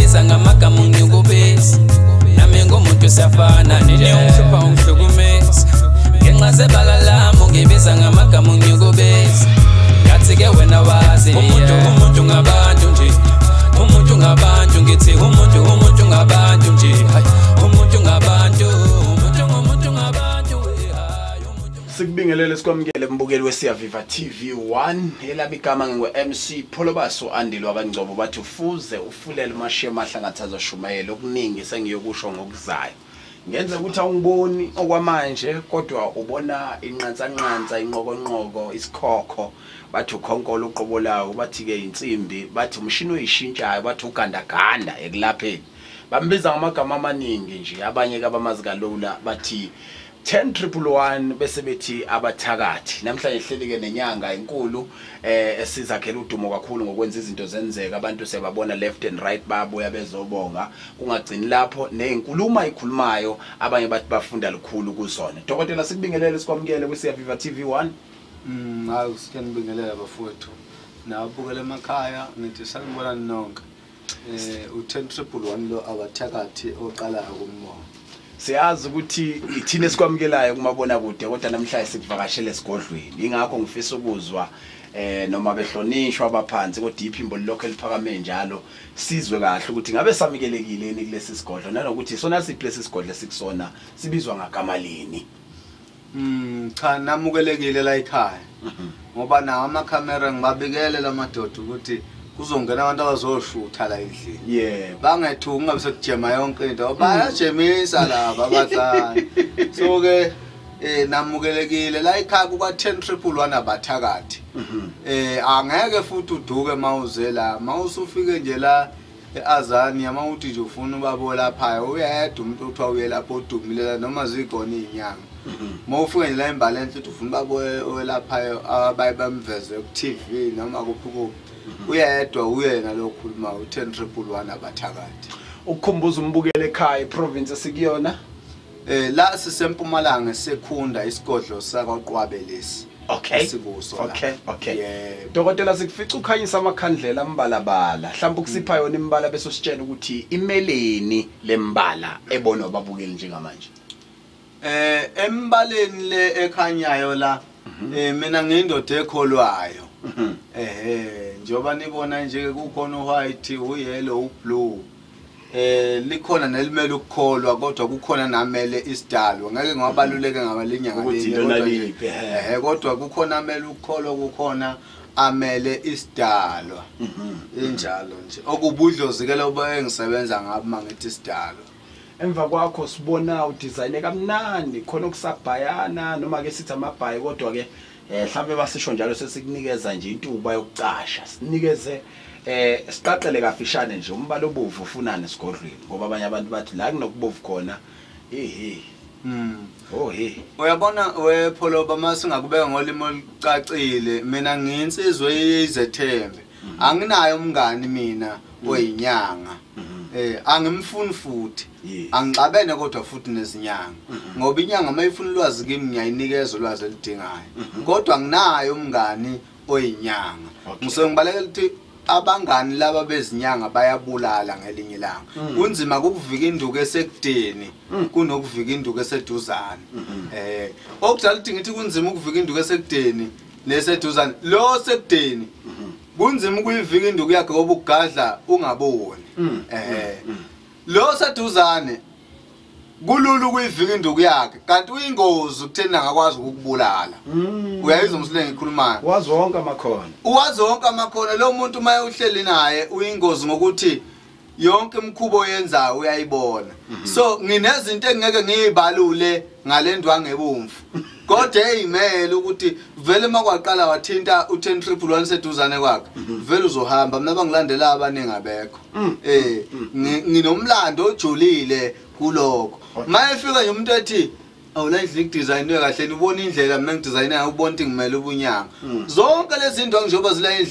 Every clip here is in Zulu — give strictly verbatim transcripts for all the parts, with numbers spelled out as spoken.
ungibiza ngamagama unyukubisa nami ngumuntu siyafana nini ungihlupa ungihlukumisa ngenxa sebala lami ungibiza ngamagama unyukubisa ngathi ke wena wazi umuntu umuntu ngabantu nje umuntu ngabantu ngithi umuntu umuntu ngabantu nje umuntu ngabantu umuntu umuntu ngabantu. Sikubingelele sikwamukele mbukeli weSiyaviva T V one elabigama ngiwe M C Pholobaso Andilwa kaNgcobo bathi ufuze ufulele mashiya mahlangathazo shumayelo okuningi sengiyokusho ngokuzayo ngenze ukuthi awungiboni okwamanje kodwa ubona inqansanqansa inqokonqoko isikhokho bathi ukhonkolo uqobo lawo bathi ke insimbi bathi umshini oyishintshayo bathi ugandaganda ekulapheni bambiza ngamagama amaningi nje abanye kabamazi kalula bathi ten triple one bese bethi abathakathi namhlanje hlelike nenyanga enkulu eh esizakhela udumo kakhulu ngokwenza izinto zenzeka abantu sebabona left and right babuya bezobonga kungagcini lapho nezinkulumo ayikhulumayo abanye bathi bafunda lukhulu kuzona. Dokotela sikubingelele sikwamukele kwiSiyaviva T V one. Mm hayi siyanibingelela bafowethu nabukele emakhaya ngithi sanibona nonke eh u ten triple one lo abathakathi oqala ukumbonga. Siyazi ukuthi ithina esikwamukelayo kumabona kude kodwa namhlanje sikuvakashele esigodlweni ingakho ngifisa ukuzwa eh noma behlonishwa abaphansi kodwa iphimbo lokho eliphakame njalo sizwe kahle ukuthi ngabe samukelekile ni kulesi sigodlo nanokuthi sona siphi lesi sigodlo sikusona sibizwa ngagama lini. Mm cha namukelekile la ekhaya ngoba nawo amakhamera ngibabikele lamadoda ukuthi kuzongena abantu abazoshutha la endlini. Yeah bangethu ungabe sekujema yonke into bayajemisa laba abahlali so ke eh namukelekile la ekhaya kuba ten triple one abathakathi eh angeke futhi uduke mawuze la mawusufike nje la eAzania mawuthi nje ufuna ubabo lapha uyedwa umuntu uthi awuye lapho udumilela noma zigona izinyanga mawufike nje la imbalance uthi ufuna ubabo lapha abaye bamveze ku T V noma kuphuku uyedwa uyena lokhuluma u ten triple one abathakathi. Ukukhumbuza umbukele ekhaya province sikuyona eh la sisempumalanga sekhunda isigodlo sakwaQwabelesi. Okay okay okay yeah. Dokotela sikufica ukhanyisa amakhandlela ambalabala mhlawumbe ukusipha yona imbala bese usitshela ukuthi imeleni lembala ebona babukeli njengamanje. Eh embaleni le ekhanyayo la eh mina ngindoda ekholwayo eh njoba nibona nje kukhona uwhite uyellow ublue eh likhona nelimele ukukholwa kodwa kukhona namele isidalwa ngeke ngabaluleke ngabalinyanga lelinye eh kodwa kukhona amele ukukholwa kukhona amele isidalwa injalo nje okubudlozi ke lobo engisebenza ngabo mangithi isidalwa. Emva kwakho sibona udesign kamnandi khona okusabhayana noma ke sithi amabhayi kodwa ke eh mhlawumbe basisho njalo sesikunikeza nje intuba yokucasha sinikeze eh siqaqele kafishane nje umbala obovu ufunana esigodlweni ngoba abanye abantu bathi la kunokubovu khona ehe mm oh he uyabona wepholoba masingakubeka ngolimo olucacile mina nginsizwe yezethembe anginayo umngani mina oyinyanga eh angimfuni futhi angixabene kodwa futhi nezinyanga ngoba inyanga mayifuna ulwazi kimi ngiyayinikeza ulwazi elidingayo kodwa nginayo umngani oyinyanga ngisengibalekela ukuthi abangani laba bezinyanga bayabulala ngelinye ilanga kunzima ukuvika induku esekudeni kunokuvika induku eseduzane eh okudala ukuthi ngithi kunzima ukuvika induku esekudeni neseduzane lo sekudeni kunzima ukuyivika induku yakhe ngoba ukugadla ungaboni eh lo seduzane kulula ukuyivika induku yakhe kanti uyingozi ukuthena ngakwazi ukukubulala. Uyayizwa umsile ngikhulumayo wazi wonke amakhono uwazi wonke amakhono lo muntu maye uhleli naye uyingozi ngokuthi yonke imkhubo oyenzayo uyayibona. So nginezinto engeke ngiyibalule ngalendwa ngebomvu kodwa eyimele ukuthi vele makwaqala wathinta u ten triple one seduzane kwakhe vele uzohamba mina bangilandela abaningi abekho eh nginomlando ojulile kuloko mayefika nje umuntu ethi awulandla design kahle ubona indlela mina ngidesignera ubona ukuthi ngimele ubunyanga zonke lezi zinto njengoba zila endlini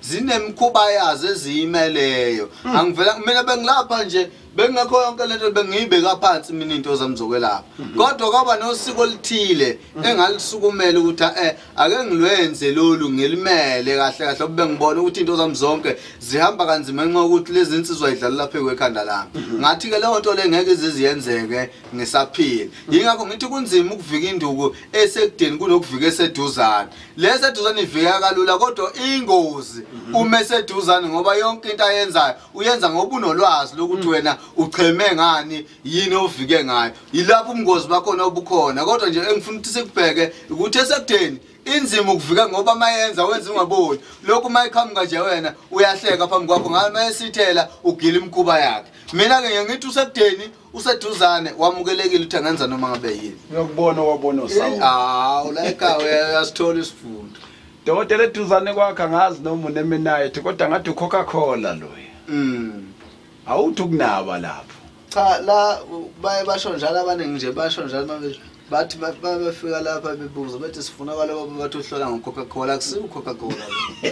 zinemkhuba yazo eziyimeleyo angivela mina bengilapha nje bengakho yonke lento bengiyibeka phansi mina into zamzokwelapha kodwa kwaba nosiko olithile engalisukumela ukuthi eh ake ngilwenze lolu ngelimele kahle kahle kube ngibona ukuthi into zami zonke zihamba kanzima ngenxa ukuthi lezi insizwa idlala lapha ekwekhanda lami ngathi ke leyo nto le ngeke ziziyenzeke ngisaphila yingakho ngithi kunzima ukuvika induku esekudeni kunokuvika eseduzane leseduzane ivika kalula kodwa ingozi uma eseduzane ngoba yonke into ayenzayo uyenza ngoba unolwazi lokuthi wena ucheme ngani yini ovike ngayo yilapho ubungozi bakhona obukhona kodwa nje engifuna ukuthi sikubheke ukuthi esekudeni inzima ukuvika ngoba mayenza wenza ungaboni lokho mayiqhamuka nje wena uyahleka phambi kwakho ngabe mayesithela ugila imkhuba yakhe mina ke ngithi usekudeni useduzane wamukelekile ukuthi angenza noma ngabe yini uyakubona wabona usawu hawu la ekhaya uyasithola isifundo dokotela eduzane kwakhe angazi noma uneminaye kodwa ngathi uCoca-Cola loya mm awuthi ukunaba lapho cha la baye basho njalo abaningi nje basho njalo manje bathi bafika lapha bebuza bathi sifuna kwalabo bathi uhlola ngoCoca-Cola akusiyo uCoca-Cola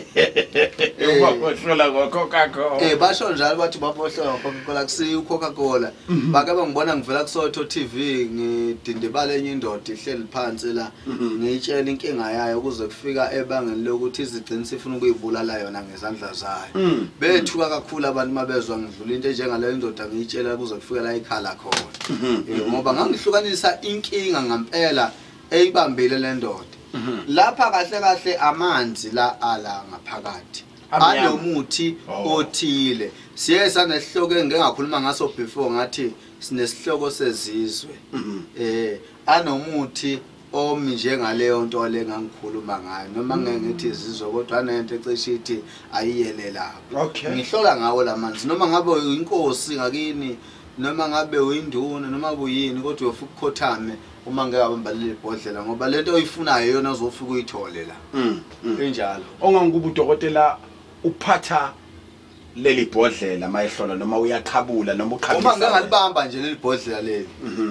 ubahlola ngoCoca-Cola eh basho njalo bathi babohlola ngoCoca-Cola akusiyo uCoca-Cola bake bangibona ngivela kuSotho T V ngidindibala enye indoda ihleli phansi la ngiyitshela inkinga yayo ukuze kufika ebangeni lokuthi izigcina sifuna ukuyibulala yona ngezandla zayo bethuka kakhulu abantu mabezwa ngidlula into enjengaleyo indoda ngiyitshela kuze kufika la ikhala khona ngoba ngangihlukanisa inkinga ngampela eyibambile le ndoda lapha kahle kahle amanzi la ala ngaphakathi anomuthi othile siye sanesihloko engingakhuluma ngaso before ngathi sinesihloko sezizwe eh anomuthi omi njengaleyo nto le ngangikhuluma ngayo noma ngeke ngithi izizwe kodwa anento ecishe ithi ayiyelela ngihlola ngawo lamanzi noma ngabe inkosi ngakini noma ngabe uyinduna noma buyini kodwa uyofuka ukhothame uma ngeke abambalele ibhodlela ngoba lento oyifunayo yona uzofika uyithole la enjalo ongangikuba udokotela uphatha leli bhodlela mayihlola noma uyaqhabula noma uqhabisa uma ngeke ngalibamba nje leli bhodlela leli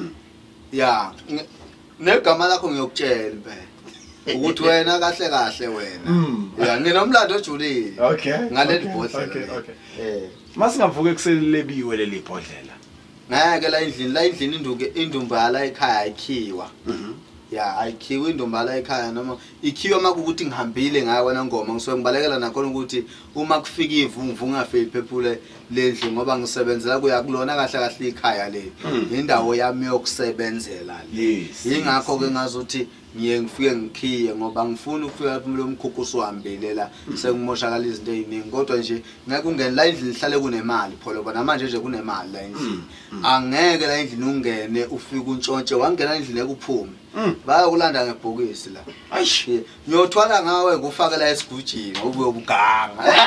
ya negama lakho ngiyokutshela impela ukuthi wena kahle kahle wena ya nginomlando ojulile okay ngaleli bhodlela eh masingavuka ekuseni lebiwe leli bhodlela ngeke la endlini la endlini induke indumbala ekhaya ayikhiwa ya ayikhiwa indumbala ekhaya noma ikhiwa makuthi ngihambile ngayo wena ngoma ngisuke ngibalekela nakhona ukuthi uma kufika ivumvu ngafeli phephule lendlu ngoba ngisebenzela kuya kulona kahle kahle ikhaya le indawo yami yokusebenzela le ingakho ke ngazothi ngiye ngifike ngikhiye ngoba ngifuna ukufika lapho lo mkhukhuso wahambile la sengimoshakala izinto eziningi kodwa nje ngeke ungene la endlini ihlale kunemali pholo bona manje nje kunemali la endlini angeke la endlini ungene ufike untshontshe wangena endlini ekuphume bayakulanda ngebhokisi la ayishi ngiyothwala ngawe ngufake la esigujini ubuye ubuganga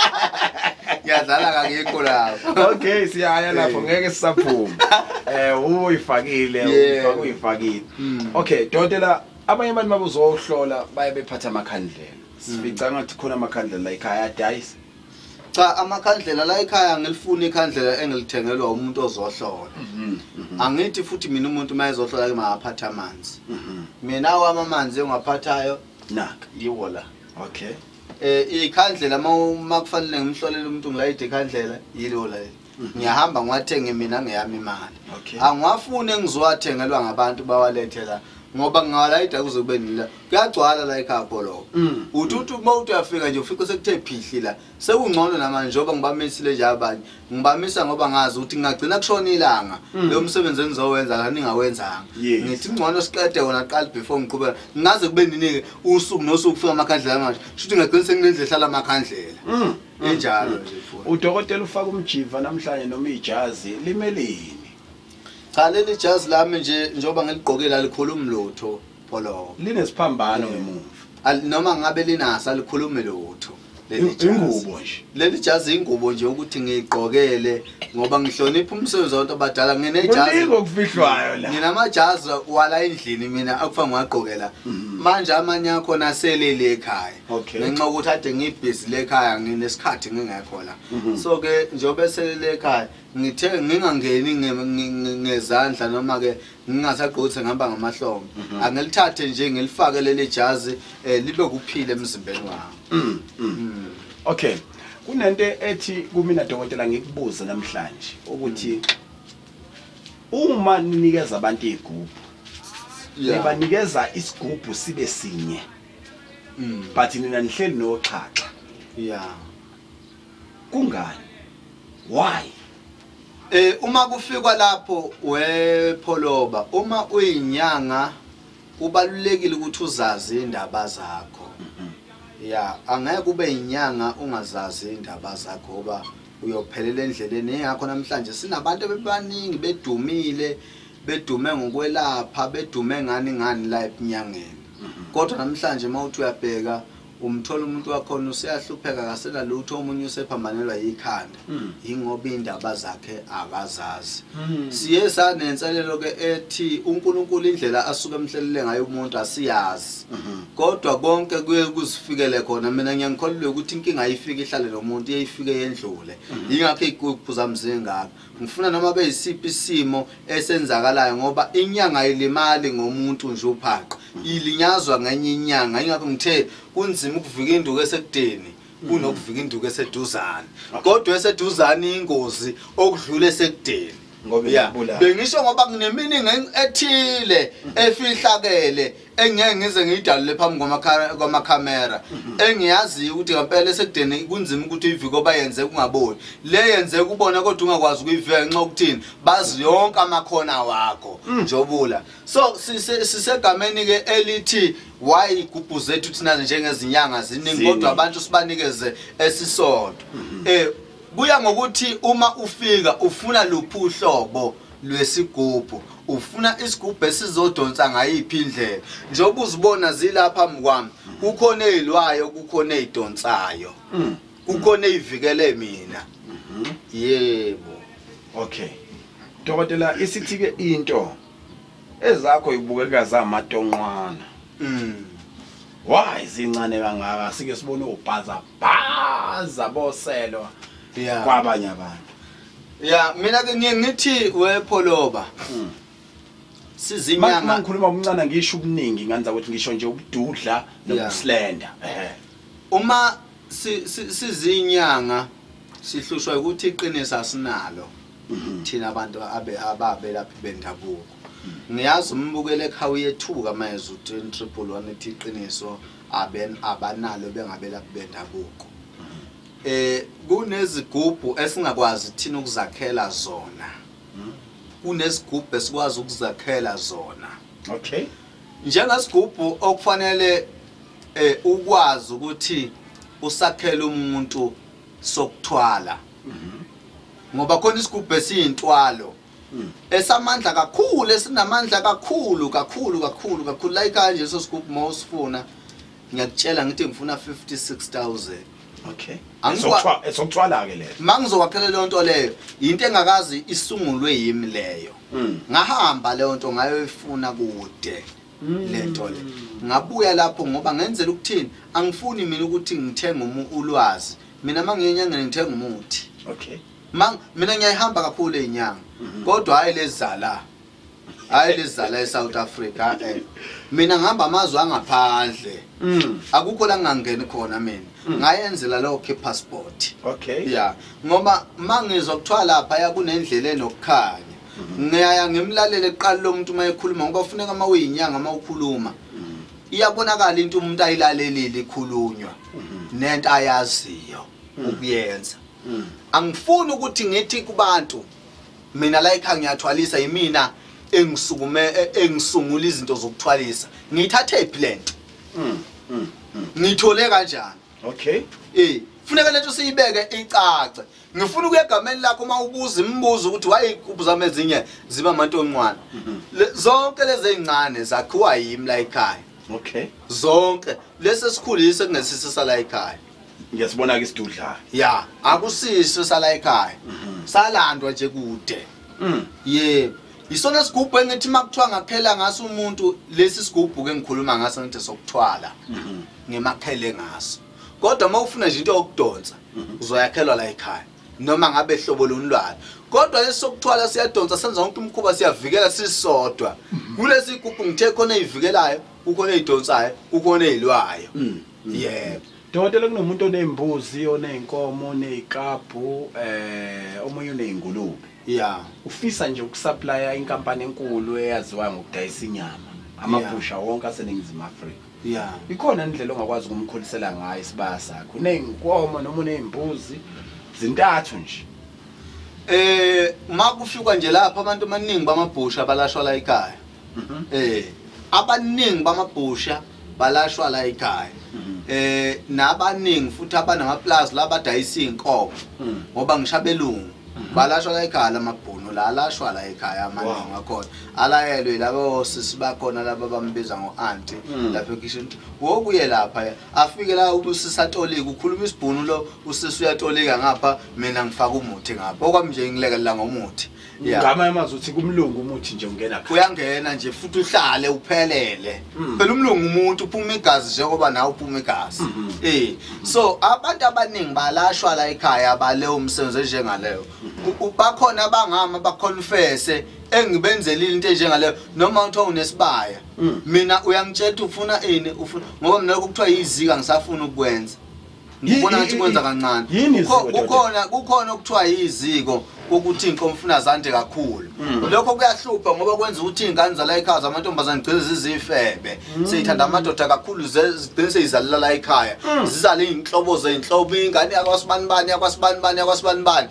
yadlala kakekho lapho okay siyaya lapho ngeke sisaphuma eh uyifakile ufaka uyifakile okay dokotela abanye abantu mabuzohlola baye bephatha amakhandlela sifica ngathi khona amakhandlela la ekhaya dice cha amakhandlela la ekhaya ngilifuna ikhandlela engilithengelwa umuntu ozohlola angithi futhi mina umuntu mayezohlola ke maphatha amanzi mina wami amanzi engaphathayo naka yiwo la okay eh ikhandlela makufanele ngimhlolele umuntu ngilayide ikhandlela yilo la ngiyahamba ngiwathenga mina ngeyami imali angwafune ngizowathengelwa ngabantu bawalethela ngoba ngalayida kuze kube nila kuyagcwala la ekhaya pholo uthi uthi uma uthi uyafika nje ufika sekuthe phihli la sekungcono namanje njoba ngibamisile nje abanye ngibamisa ngoba ngazi ukuthi ngagcina kushona ilanga lo msebenzi engizowenza la ningawenzanga ngithi ngcono siqede wona qala before ngiqhubeka ngaze kube ninike usuku nosuku kufika amakhandlela manje shuthi ngagcina sengilendle hlala amakhandlela enjalo nje futhi udokotela ufaka umjiva namhlanje noma ijazi limelini cha leli jazi lami nje njoba ngiligqokela likhuluma lutho pholo linesiphambano ngemuva noma ngabe linasa alikhulume lutho leli ingubo nje leli jazi ingubo nje ukuthi ngigqokele ngoba ngihlonipha umsebenzi wabantu abadala nginejazi ngokufihlwayo la nginamajazi wala endlini mina akufa ngiwagqokela manje amanye akho naselele ekhaya ngenxa ukuthi ade ngibhizi lekhaya nginesikhathi ngingekho la so ke njobe selele ekhaya ngithe ngingangeni ngezandla noma ke ngingasagqothi ngihamba ngamahlombe angilithathe nje ngilifake leli jazi libe kuphile emzimbeni wami Okay. Kunento ethi kumina dokotela ngikubuza namhlanje ukuthi uma ninikeza abantu igubhu nibanikeza isigubhu sibe sinye. Mm. But nina nihleli noxhaxha. Yeah. Kungani? Why? Eh uma kufikwa lapho wepholoba uma uyinyanga kubalulekile ukuthi uzazi indaba zakho. Yeah, angeke kube inyanga ungazazi indaba zakho ngoba uyophelela endleleni engakho namhlanje sinabantu bebaningi bedumile bedume ngokwelapha bedume ngani ngani la enyangeni. Kodwa namhlanje mawuthi uyabheka umthola umuntu wakhona useyahlupheka kasela lutho omunye usephambanelwa yikhanda ingoba indaba zakhe akazazi. Siye sanenselelo ke ethi uNkulunkulu indlela asuka emhlelele ngayo umuntu asiyazi. Kodwa konke kuye kuzifikele khona mina ngiyangikholwa ukuthi inkinga ayifike ihlale nomuntu iyifike yendlule. Ingakho igubhu mzengaka. Ngifuna noma beyisiphi isimo esenzakalayo ngoba inyanga ayilimali ngomuntu nje uphaqa. Ilinyazwa ngenye inyanga ingakho ngithe kunzima ukuvika induku esekudeni kunokuvika induku eseduzane. Kodwa eseduzane ingozi okudlula esekudeni. Ngoba iyabulala. Bengisho ngoba kuneminingi ethile efihlakele engeke ngize ngiyidalule phambi kwamakhamera engiyazi ukuthi ngempela esekudeni kunzima ukuthi iviki oba yenze kungaboni le yenze kubona kodwa ungakwazi ukuyiveka nxa ukuthini bazi yonke amakhona wakho njobula. So sisegameni ke elithi why igubhu zethu thina njengezinyanga ziningi kodwa abantu sibanikeze esisodwa. Eh kuya ngokuthi uma ufika ufuna luphi uhlobo lwesigubhu ufuna isigubhu esizodonsa ngayiphi indlela njengoba uzibona zilapha mkwami kukhona ezilwayo kukhona ezidonsayo kukhona ezivikele mina. Yebo. Okay. Dokotela isithi ke into ezakho ibukeka zamatonqwana. Mm. Why zincane kangaka sike sibone ubhaza bhaza boselwa. Yeah. Kwabanye abantu. Yeah, mina ke ngiye ngithi wepholoba. Sizinyanga mangikhuluma umncane ngisho ubuningi nganza ukuthi ngisho nje ubududla nokuslender. Eh. Uma sizinyanga sihlushwa ukuthi iqiniso asinalo. Thina abantu abe ababe lapha bendabuko. Ngiyazi umbukele ekhaya uyethuka manje uthi triple one ethi iqiniso aben abanalo bengabe lapha bendabuko. Eh kunezigubhu esingakwazi thina ukuzakhela zona. Kunezigubhu esikwazi ukuzakhela zona. Okay. Njengesigubhu okufanele eh ukwazi ukuthi usakhele umuntu sokuthwala. Ngoba khona isigubhu esiyintwalo. Esamandla kakhulu esinamandla kakhulu kakhulu kakhulu kakhulu like kanje so sigubhu mawusifuna ngiyakutshela ngithi ngifuna fifty-six thousand. Okay. Angizwa esokuthwala ke leyo. Mangizowakhela le nto leyo into engakazi isungulwe yimi leyo. Ngahamba le nto ngayoyifuna kude le nto le. Ngabuya lapho ngoba ngenzela ukuthini angifuni mina ukuthi ngithenga ulwazi. Mina mangiyenyangeni ngithenga umuthi. Okay. Mang mina ngiyahamba kakhulu ezinyanga. Kodwa hayi lezala. Hayi lezala eSouth Africa eh. Mina ngihamba amazwe angaphandle. Mm. Akukho la ngangeni khona mina. Ngayenzela lo ke passport. Okay. Yeah. Ngoba mangizwa kuthiwa lapha ya kunendlela enokukhanya. Ngiyaya ngimlalele eqala lo muntu mayekhuluma ngoba ufuneka uma uyinyanga uma ukhuluma. Iyabonakala into umuntu ayilalelile ikhulunywa. Nento ayaziyo ukuyenza. Angifuni ukuthi ngithi kubantu mina la ekhaya ngiyathwalisa yimina engisukume engisungula izinto zokuthwalisa. Ngithathe iplant. Mm. Ngithole kanjani? Okay. Eh, funeka lethu siyibeke icace. Ngifuna ukuya egameni lakho uma ubuza imbuzo ukuthi wayigubhu zami ezinye ziba amantonqwana. Zonke lezi ezincane zakhiwa yimi la ekhaya. Okay. Zonke lesi sikhulise kungesise sala ekhaya. Ngiyasibona ke isidudla. Yeah, akusisho sala ekhaya. Salandwa nje kude. Mm. Yebo. Isona sigubhu engithi makuthiwa ngakhela ngaso umuntu lesi sigubhu ke ngikhuluma ngaso ngithi sokuthwala. Ngemakhele ngaso. Kodwa mawufuna nje into yokudonsa uzoyakhelwa la ekhaya noma ngabe hlobo lonlwana. Kodwa lesi sokuthwala siyadonsa senza wonke umkhuba siyavikela sisodwa. Kulesi sigubhu ngithe khona ezivikelayo, ukhona ezidonsayo, ukhona ezilwayo. Yebo. Dokotela kunomuntu onezimbuzi, oneyinkomo, onezikabhu, eh omunye onezingulube. Yeah. Ufisa nje ukusupplya inkampani enkulu eyaziwa ngokudayisa inyama. Amabhusha wonke aseningizimu Afrika. Yeah. Ikhona indlela ongakwazi ukumkholisela ngayo isibaya sakho. Uneyinkomo noma unezimbuzi zintathu nje. Eh makufika nje lapha abantu abaningi bamabhusha balashwa la ekhaya. Eh abaningi bamabhusha balashwa la ekhaya. Eh nabaningi futhi abanamaplaza labadayisa inkomo ngoba ngishabelungu balashwa la ekhaya lamabhunu la alashwa la ekhaya amaningi akhona alayelwe labo sisi bakhona laba bambiza ngo auntie lapha ekitchen wokuye lapha afike la ubusisa tolika ukhuluma isibhunu lo usisi uyatolika ngapha mina ngifaka umuthi ngapha okwami nje ngilekelela ngomuthi. Ngama yamazi uthi kumlungu umuthi nje ungena khaya. Uyangena nje futhi uhlale uphelele. Phela umlungu umuntu uphuma igazi njengoba nawe uphuma igazi. Eh so abantu abaningi balashwa la ekhaya baleyo umsebenzi njengaleyo. Bakhona abangama baconfesse engibenzela into njengaleyo noma uthiwa unesibaya. Mina uyangitshela ufuna ini ufuna ngoba mina ukuthiwa yizika ngisafuna ukwenza. Ngibona ukuthi kwenza kancane. Kukhona kukhona ukuthiwa yiziko ukuthi inkomo ufuna zande kakhulu. Lokho kuyahlupha ngoba kwenza ukuthi ingane zala ekhaya zamantombazane gcile zizifebe. Seyithanda amadoda kakhulu zigcine seyizalela la ekhaya. Zizale inhlobo zeinhlobo ingane yakwasibanibani yakwasibanibani yakwasibanibani.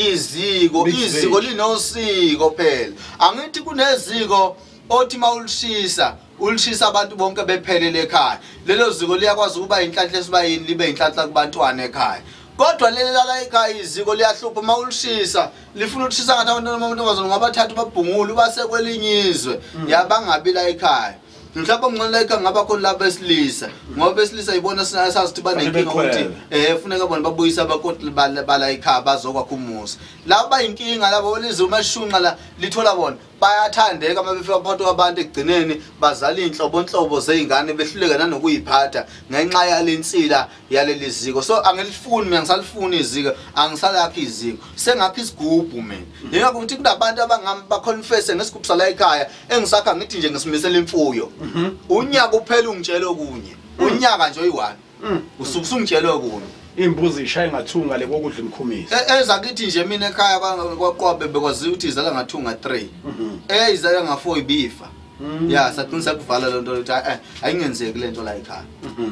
Yiziko iziko linosiko phela. Angithi kuneziko othi mawulishisa ulishisa abantu bonke bephelele ekhaya. Lelo ziko liyakwazi ukuba inhlanhla esibayini libe inhlanhla kubantwana ekhaya. Kodwa leli la ekhaya iziko liyahlupha mawulishisa lifuna ukushisa ngathi abantu amantombazane ngabathathu babhungula base kwelinyizwe yabangabi la ekhaya. Mhlawumbe umnqola ekhaya ngaba khona la besilisa ngoba besilisa ibona sazi ukuthi banenkinga ukuthi eh kufuneka bona babuyisa abakoti bala ekhaya bazokwakha umuzi. Laba inkinga labo lizo mashunqa la lithola bona bayathandeka mabefika phakathi kwabantu egcineni bazala inhlobo inhlobo zeingane behluleka nanokuyiphatha ngenxa yalensila yaleli ziko. So angilifuni mina ngisalifuna iziko angisalakhi iziko sengakho isigubhu mina. Yingakho ukuthi kunabantu abangami baconfesse ngesigubhu sala ekhaya engisakha ngithi nje ngisimisela imfuyo. Unyaka uphela ungitshela okunye. Unyaka nje oyi-one. Usuke ungitshela okunye. Imbuzi ishaya ngathunga le kokudla imkhumisi. Eza kithi nje mina ekhaya kwaqwabe bekwazi ukuthi izala ngathunga three. Eh izala nga four ibifa. Yeah sathunisa kuvala lonto ukuthi ayingenzeki lento la ekhaya.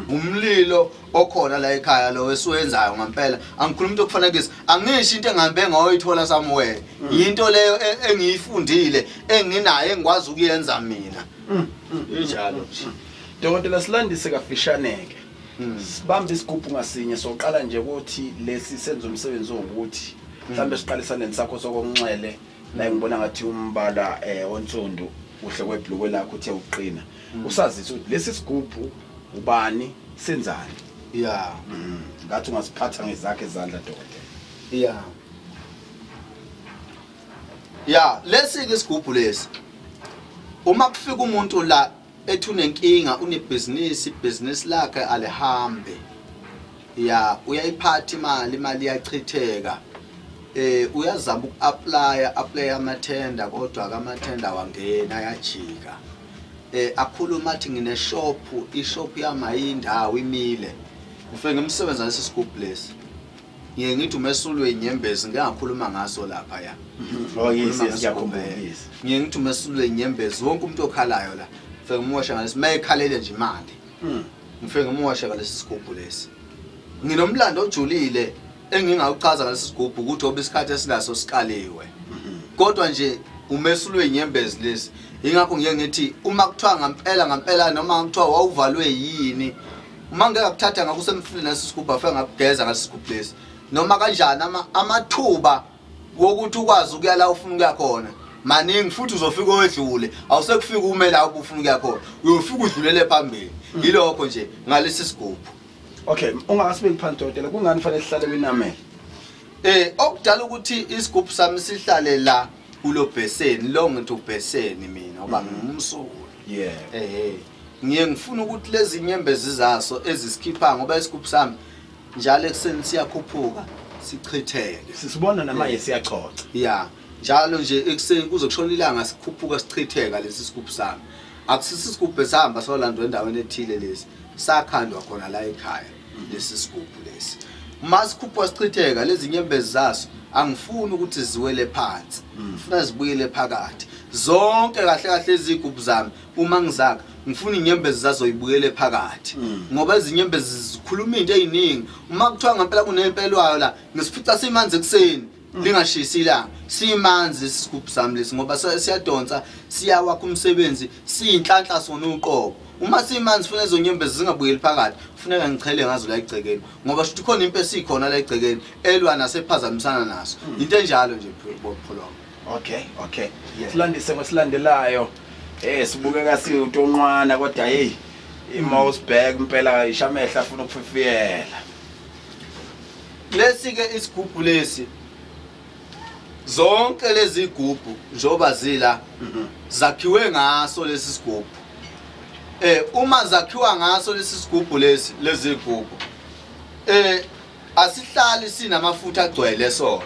Umlilo okhona la ekhaya lo wesiwenzayo ngempela angikhuluma into okufanekisa angisho into engihambe ngayoyithola somewhere. Into leyo engiyifundile enginayo engikwazi ukuyenza mina. Injalo nje. Dokotela silandise kafishaneke. Sibambe isigubhu ngasinye soqala nje ukuthi lesi senza umsebenzi wokuthi mhlambe siqalisane nesakho sokonxele la ngibona ngathi umbala eh onsundu uhle kwebhlukwe lakho uthe uqina usazisa ukuthi lesi sigubhu ubani senzani. Yeah ngathi ungasiphatha ngezakhe izandla dokotela. Yeah Yeah lesi ke isigubhu lesi uma kufika umuntu la ethi unenkinga unebusiness ibusiness lakhe alihambe. Ya uyayiphatha imali imali iyachitheka. Eh uyazama ukuapply apply amathenda kodwa akamathenda wangena ayajika. Eh akhuluma athi ngine shop ishop yama indawo imile. Ufike ngimsebenza lesi sigubhu lesi. Ngiye ngithi umesulwe inyembezi ngingakhuluma ngaso lapha ya. Oh yes yes ngiyakhumbula. Ngiye ngithi umesulwe inyembezi wonke umuntu okhalayo la. Ufike ngimosha ngalesi mayekhalele nje imali. Ngifike ngimosha ngalesi sigubhu lesi. Nginomlando ojulile engingawuchaza ngalesi sigubhu ukuthi obesikhathi esinaso sikaliwe. Kodwa nje umesulwe inyembezi lesi. Ingakho ngiye ngithi uma kuthiwa ngempela ngempela noma kuthiwa wawuvalwe yini uma ngeke akuthatha ngakusemfuleni ngalesi sigubhu afike ngabugeza ngalesi sigubhu lesi. Noma kanjani amathuba wokuthi ukwazi ukuya la ufuna ukuya khona maningi futhi uzofika wedlule awusekufika ume la ubufuna ukuya khona uyofika udlulele phambili yilokho nje ngalesi sigubhu. Okay ungakasibeki phansi dokotela kungani fanele sihlale kwinamela? Eh okudala ukuthi isigubhu sami sihlale la kulo bheseni lo ngithi ubheseni mina ngoba ngumsulu. Yeah eh ngiye ngifuna ukuthi lezi nyembezi zaso ezisikhipha ngoba isigubhu sami njalo ekseni siyakhuphuka sichitheke sisibona namaye siyachocha. Yeah njalo nje ekseni kuze kushona ilanga sikhuphuka sichitheka lesi sigubhu sami akusisi isigubhu esihamba solandwa endaweni ethile lesi sakhandwa khona la ekhaya lesi sigubhu lesi masikhupha sichitheka lezi nyembezi zaso angifuni ukuthi ziwele phansi ngifuna zibuyele phakathi zonke kahle kahle izigubhu zami uma ngizaka ngifuna inyembezi zazo ibuyele phakathi ngoba izinyembezi zikhuluma into eziningi uma kuthiwa ngempela kunempelwayo la ngisifica simanzi ekseni lingashisi ilanga simanzi isigubhu sami lesi ngoba siyadonsa siyawakha umsebenzi siyinhlanhla sona uqobo uma simanzi funa ezonyembezi zingabuyeli phakathi kufuneka ngichele ngazo la igcekeni ngoba shuthi khona impilo esikhona la igcekeni elwa nasephazamisana naso into enjalo nje pholo. Okay, okay. Silandise ngosilandelayo. Eh sibukeka siutonqwana kodwa hey i-Mousebag impela ishamehla afuna ukufifiyela. Lesi ke isigubhu lesi zonke lezi igubhu njoba zila zakhiwe ngaso lesi sigubhu. Eh uma zakhiwa ngaso lesi sigubhu lesi lezi igubhu eh asihlali sinamafutha agcwele sona.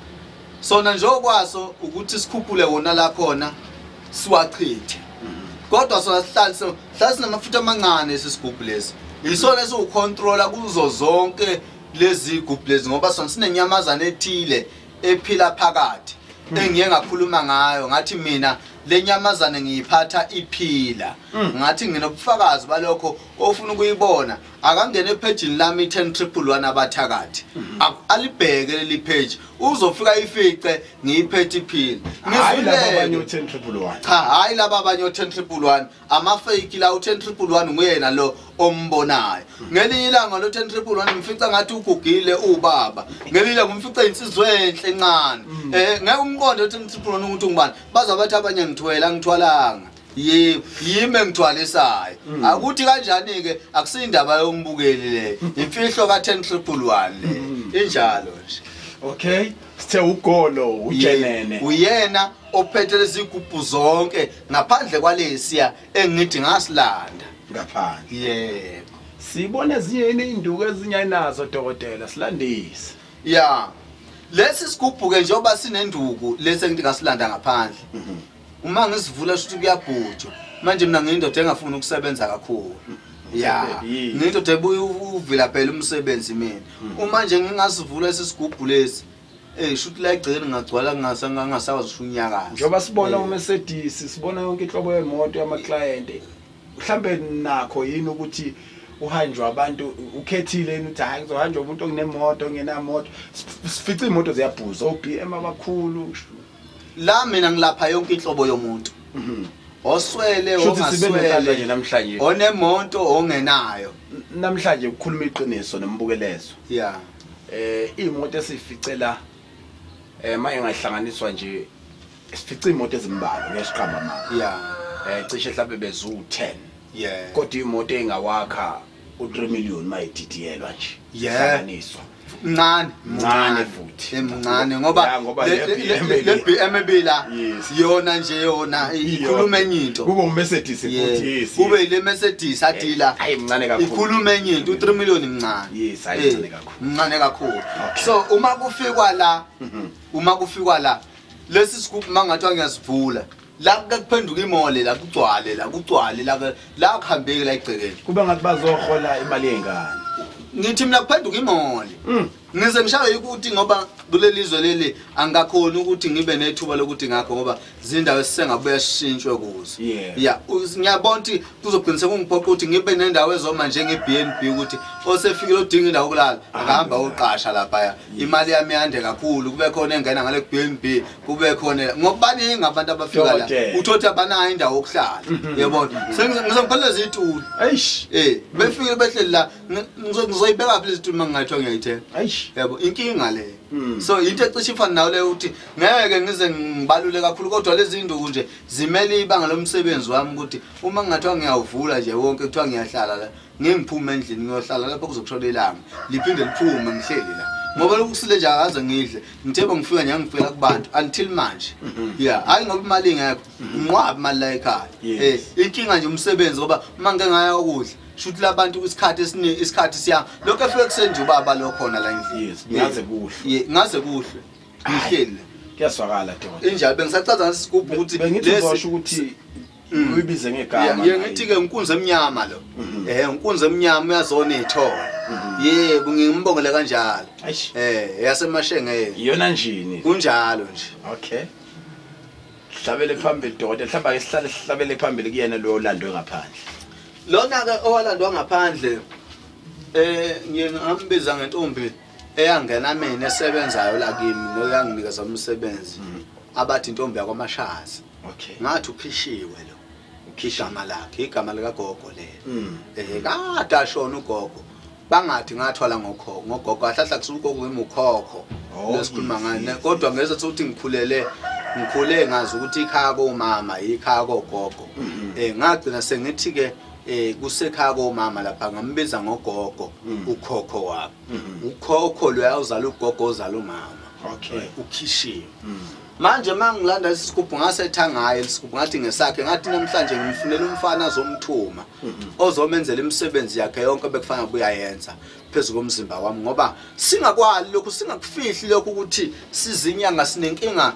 Sona njokwaso ukuthi sikhuphule wona la khona siwachithe. Kodwa sona sihlali so hlasi namafutha amancane esisigubhu lesi. Isona esiucontroller kuzo zonke lezi igubhu lezi ngoba sona sinenyamazana ethile ephila phakathi engiye ngakhuluma ngayo ngathi mina lenyamazane ngiyiphatha iphila ngathi nginobufakazi balokho ofuna ukuyibona akangene epagini lami i ten triple one abathakathi alibheke leli page uzofika ifice ngiyiphethe iphila ngizulele ten triple one cha hayi laba abanye o ten triple one ama fake la u ten triple one nguyena lo ombonayo ngelinye ilanga lo ten triple one ngimfica ngathi ugugile ubaba ngelinye ngumfica insizwe enhle encane eh ngeke umqondo o ten triple one ukuthi ngubani bazabathi abanye ngithwela ngithwalanga yebo yime ngithwalisayo akuthi kanjani ke akusindaba yombukeli le imfihlo ka ten triple one le injalo nje. Okay, sithe ugolo ujenene uyena ophethe izigubhu zonke ngaphandle kwalesiya engithi ngasilanda ngaphandle. Yebo sibone ezinye induku ezinye nazo dokotela silandise. Yeah, lesi sigubhu ke njoba sinenduku lesi engithi ngasilanda ngaphandle uma ngisivula shuthi kuyabhujwa manje mina ngiyindoda engafuni ukusebenza kakhulu. Yeah, ngiyindoda ebuye uvela phela umsebenzi mina uma nje ngingasivula esigubhu lesi eh shuthi la igcene ngagcwala ngasanga ngasawazi ushunyakaza njoba sibona uMercedes sibona yonke inhlobo yemoto yama client mhlambe nakho yini ukuthi uhanjwa abantu ukhethile ukuthi hayi kuzohanjwa umuntu onginemoto ongenamoto sifica imoto ziyabhuza o B M abakhulu la mina ngilapha yonke inhlobo yomuntu oswele ongaswele nje namhlanje onemonto ongenayo namhlanje ukukhuluma iqiniso nembukelezo. Yeah, eh imoto esificela eh maye ngahlanganiswa nje sifica imoto ezimbalwa ngesiqhamba manje. Yeah, eh cishe mhlawumbe bezu ten. Yeah, kodwa imoto engawakha u three million mayididiyelwa nje. Hlanganiswa mncane mncane futhi emncane ngoba le B M bila yona nje yona ikhuluma enye into kube uMercedes futhi yes kube ile Mercedes adila hayi mncane kakhulu ikhuluma enye into u three million mncane. Yes hayi mncane kakhulu mncane kakhulu. So uma kufikwa la uma kufikwa la lesi sigubhu mangathi ngiyasivula la kuphenduka imole la kugcwale la kugcwale la la kuhambeke la igcekeni kube ngathi bazohola imali yengane. Ngithi mina kuphenduka imole ngize ngishaye ukuthi ngoba kulelizwe leli angakhona ukuthi ngibe nethuba lokuthi ngakho ngoba zindawo esisengabuya sishintshwe kuzo. Yeah, ngiyabona ukuthi kuzoqiniseka ungiphoqa ukuthi ngibe nendawo ezoma njenge B and B ukuthi osefikile udinga indawo yokulala akahamba uqasha lapha imali yami yande kakhulu kube khona engena ngale B and B kube khona ngokubaningi abantu abafika la uthothi abanayo indawo yokuhlala yabona sengizongiphalela izituli eish eh befike behleli la ngizoyibeka phi izituli mangingathiwa ngiyayithenga eish yabo inkinga le. So into ecishe ifana nayo le ukuthi ngeke ngize ngibalule kakhulu kodwa lezi induku nje zimele ibanga lomsebenzi wami ukuthi uma ngingathiwa ngiyavula nje wonke kuthiwa ngiyahlala la ngingiphume endlini ngiyohlala lapho kuzokushona ilanga liphinde liphume ngihleli la ngoba lokusile nje akaze ngidle ngithemba ngifika nje ngifika kubantu until manje. Yeah, hayi ngoba imali ingekho nqwaba imali la ekhaya. Eh inkinga nje umsebenzi ngoba uma ngeke ngaya ukudla shuthi labantu isikhathi esiningi isikhathi siya lokho efike kusenje ubaba lo khona la endlini. Yes ngaze kuhle. Yeah, ngaze kuhle ngihleli kuyaswakala dokotela injalo bengisachaza ngesigubhu ukuthi lesi ukuthi uyibize ngegama. Yeah, ngithi ke inkunzi emnyama lo eh inkunzi emnyama uyazona ithola yebo ngimbongele kanjalo Eish. eh yasemashengeni iyona njini kunjalo nje okay hlabele phambili dokotela hlamba ke sihlale sihlabele phambili kuyena lo landwe ngaphandle lona ke owalandwa ngaphandle eh ngiyengambiza ngentombi eyangena mina esebenzayo la kimi noyanginikeza umsebenzi abathi intombi yakwaMashazi okay ngathi ukhishiwe lo ukhishama lakhe igama lika gogo lelo mm eh kade ashona ugogo bangathi ngathwala ngokhoko ngogogo ahlahla kusuka kuyimi ukhokho lesikhuluma ngane kodwa ngeze ukuthi ngikhulele ngikhule ngazi ukuthi ikhaya komama ikhaya kogogo eh ngagcina sengithi ke eh kusekhaya komama lapha ngambiza ngogogo ukhokho wabo ukhokho lo uyazala ugogo ozala umama okay ukhishiwe manje mangilanda isigubhu ngasethangaye isigubhu ngathi ngesakhe ngathi namhlanje ngimfunela umfana azomthuma ozomenzela imisebenzi yakhe yonke bekufanele buyayenza phezulu komzimba wami ngoba singakwali lokhu singakufihli lokhu ukuthi sizinyanga sinenkinga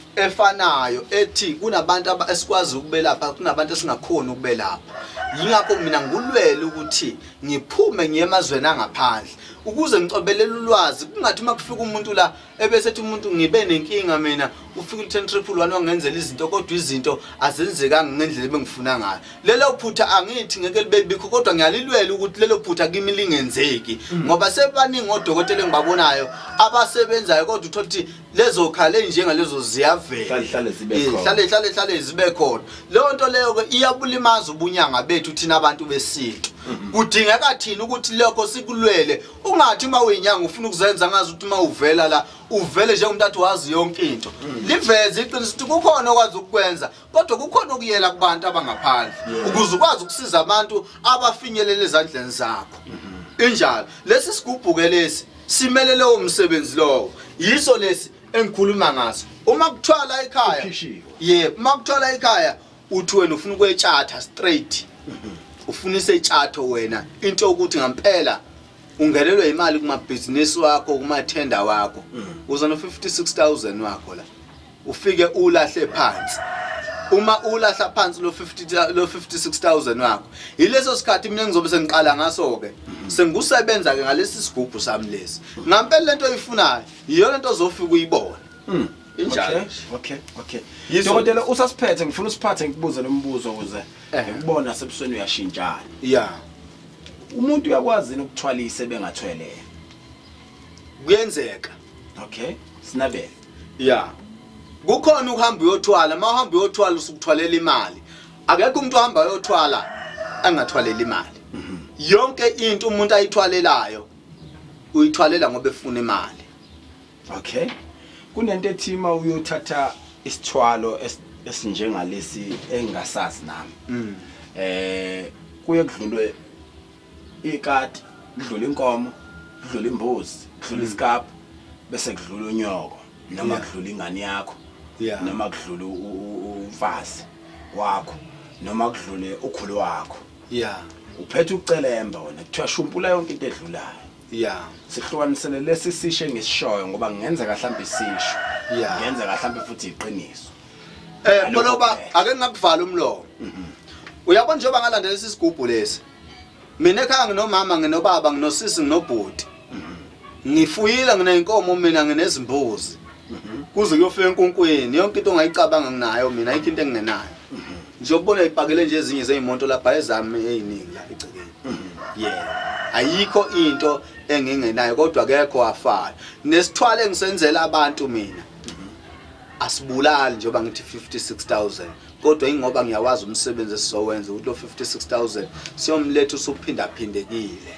efanayo ethi kunabantu esikwazi ukubelapha kunabantu esingakhona ukubelapha yingakho mina ngulwele ukuthi ngiphume ngiye emazweni angaphandle ukuze ngicobelele ulwazi kungathi makufika umuntu la ebesethi umuntu ngibe nenkinga mina ufika u-ten triple one wangenzela izinto kodwa izinto azenzekanga ngendlela ebengifuna ngayo lelo phutha angithi ngeke libe bikho kodwa ngiyalilwela ukuthi lelo phutha kimi lingenzeki ngoba sebaningi odokotela engibabonayo abasebenzayo kodwa uthola ukuthi lezo khale njengalezo ziyavela hlale zibe khona hlale hlale hlale zibe khona leyo nto leyo ke iyabulimaza ubunyanga bethu thina abantu besintu kudingeka thina ukuthi lokho sikulwele ungathi mawenyanga ufuna ukuzenza ngazi ukuthi mawuvela la uvele njengomuntu wazi yonke into liveze iqiniso ukuthi kukhona okwazi ukukwenza kodwa kukhona okuyela kubantu abangaphandle ukuze ukwazi ukusiza abantu abafinyelela ezandleni zakho injalo lesi sigubhuke lesi simele leyo umsebenzi lowo yiso lesi engikhuluma ngaso uma kuthwala ekhaya yebo uma kuthwala ekhaya uthi wena ufuna ukwetshatha straight ufuna isetshatho wena into ukuthi ngempela ungelelwe imali kuma business wakho kuma tender wakho uza no fifty-six thousand wakho la ufike ulahle phansi uma ulahla phansi lo fifty lo fifty-six thousand wakho yileso sikhathi mina ngizobe sengiqala ngaso ke sengusebenza ke ngalesi sigubhu sami lesi ngempela lento oyifunayo iyona lento ozofika uyibona injalo okay okay dokotela usasiphethe ngifuna usiphathe ngikubuze lo mbuzo ukuze ngikubona sebusweni uyashintshana yeah umuntu uyakwazi ukuthwalisa bengathwele kuyenzeka okay sinabele yeah kukhona ukuhamba uyothwala mawuhamba uyothwala usukuthwalela imali akekho umuntu ohamba uyothwala angathwalela imali yonke into umuntu ayithwalelayo uyithwalela ngoba efuna imali okay kunento ethima uyothatha isithwalo esinjengalesi engasazi nami eh kuye kudlulwe ikati kudlula inkomo kudlula imbuzi kudlula isikapha bese kudlula unyoko noma kudlula ingane yakho noma kudlula umfazi wakho noma kudlule ukhulu wakho yeah uphethe ucelemba wena kuthiwa shumpula yonke into edlulayo yeah sihlukanisele lesi sisho ngisishoyo ngoba ngenza kahlambe isisho yeah ngenza kahlambe futhi iqiniso eh poloba ake ngakuvala umlomo uyabona njengoba ngalandela lesi sigubhu lesi mina ekhaya nginomama nginobaba nginosisi nginobhuti ngifuyile nginenkomo mina nginezimbuzi kuze kuyofika enkunkweni yonke into ongayicabanga nginayo mina ayikho into enginenayo njobona ipakele nje ezinye zezimonto lapha ezami eziningi la egcekeni yeah ayikho into engingenayo kodwa akekho afana nesithwale engisenzela abantu mina asibulali njengoba ngithi fifty-six thousand kodwa ingoba ngiyawazi umsebenzi esizowenza ukuthi lo fifty-six thousand siyomletha usuphinda phindekile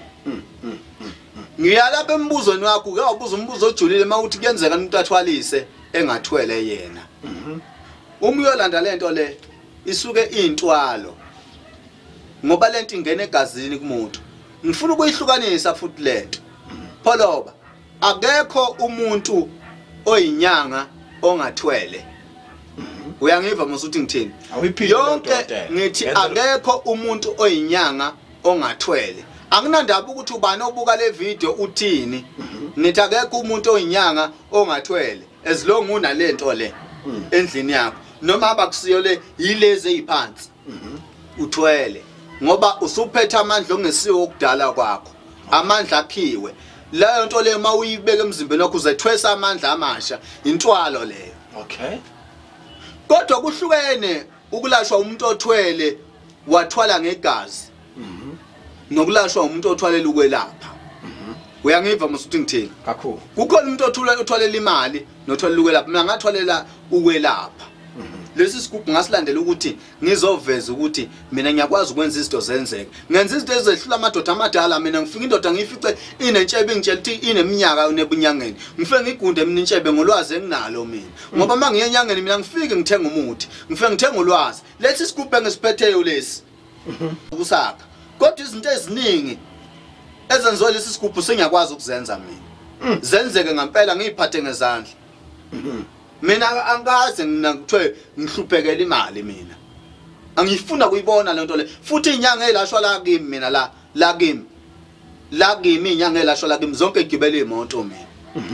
ngiyalapha embuzweni wakho ke wabuza umbuzo ojulile mawuthi kuyenzeka umuntu athwalise engathwele yena uma uyolanda lento le isuke intwalo ngoba lento ingena egazini kumuntu ngifuna ukuyihlukanisa futhi lento pholoba akekho umuntu oyinyanga ongathwele uyangiva masuthi ngithini yonke ngithi akekho umuntu oyinyanga ongathwele akunandaba ukuthi ubani obuka le video uthini nithi akekho umuntu oyinyanga ongathwele as long una lento le endlini yakho noma abakusiyo le yilezi eziphansi uthwele ngoba usuphethe amandla ongesiwo okudala kwakho amandla akhiwe leyo nto le mawuyibeka emzimbeni wakho uzethwesa amandla amasha intwalo leyo. Okay. Kodwa kuhlukene ukulashwa umuntu othwele wathwala ngegazi Mhm. nokulashwa umuntu othwalela ukwelapha. Mhm. Uyangiva masuthi ngithini? Kakhulu. Kukhona umuntu othwala othwalela imali nothwalela ukwelapha. Mina ngathwalela ukwelapha. Lesi sigubhu ngasilandela ukuthi ngizoveza ukuthi mina ngiyakwazi ukwenza izinto zenzeke. Ngenza izinto ezehlula amadoda amadala mina ngifika indoda ngiyifice inentshebe ngitshela ukuthi ineminyaka nebunyangeni. Ngifike ngigunde mina intshebe ngolwazi enginalo mina. Ngoba mangiye enyangeni mina ngifike ngithenga umuthi. Ngifike ngithenga ulwazi. Lesi sigubhu engisiphetheyo lesi. Ukusakha. Kodwa izinto eziningi ezenziwa lesi sigubhu sengiyakwazi ukuzenza mina. Zenzeke ngempela ngiyiphathe ngezandla. Mina angaze ngikuthe ngihluphekela imali mina. Angifuna kuyibona lento le. Futhi inyanga elashwa la kimi mina la la kimi. La kimi inyanga elashwa la kimi zonke igibele imoto mina.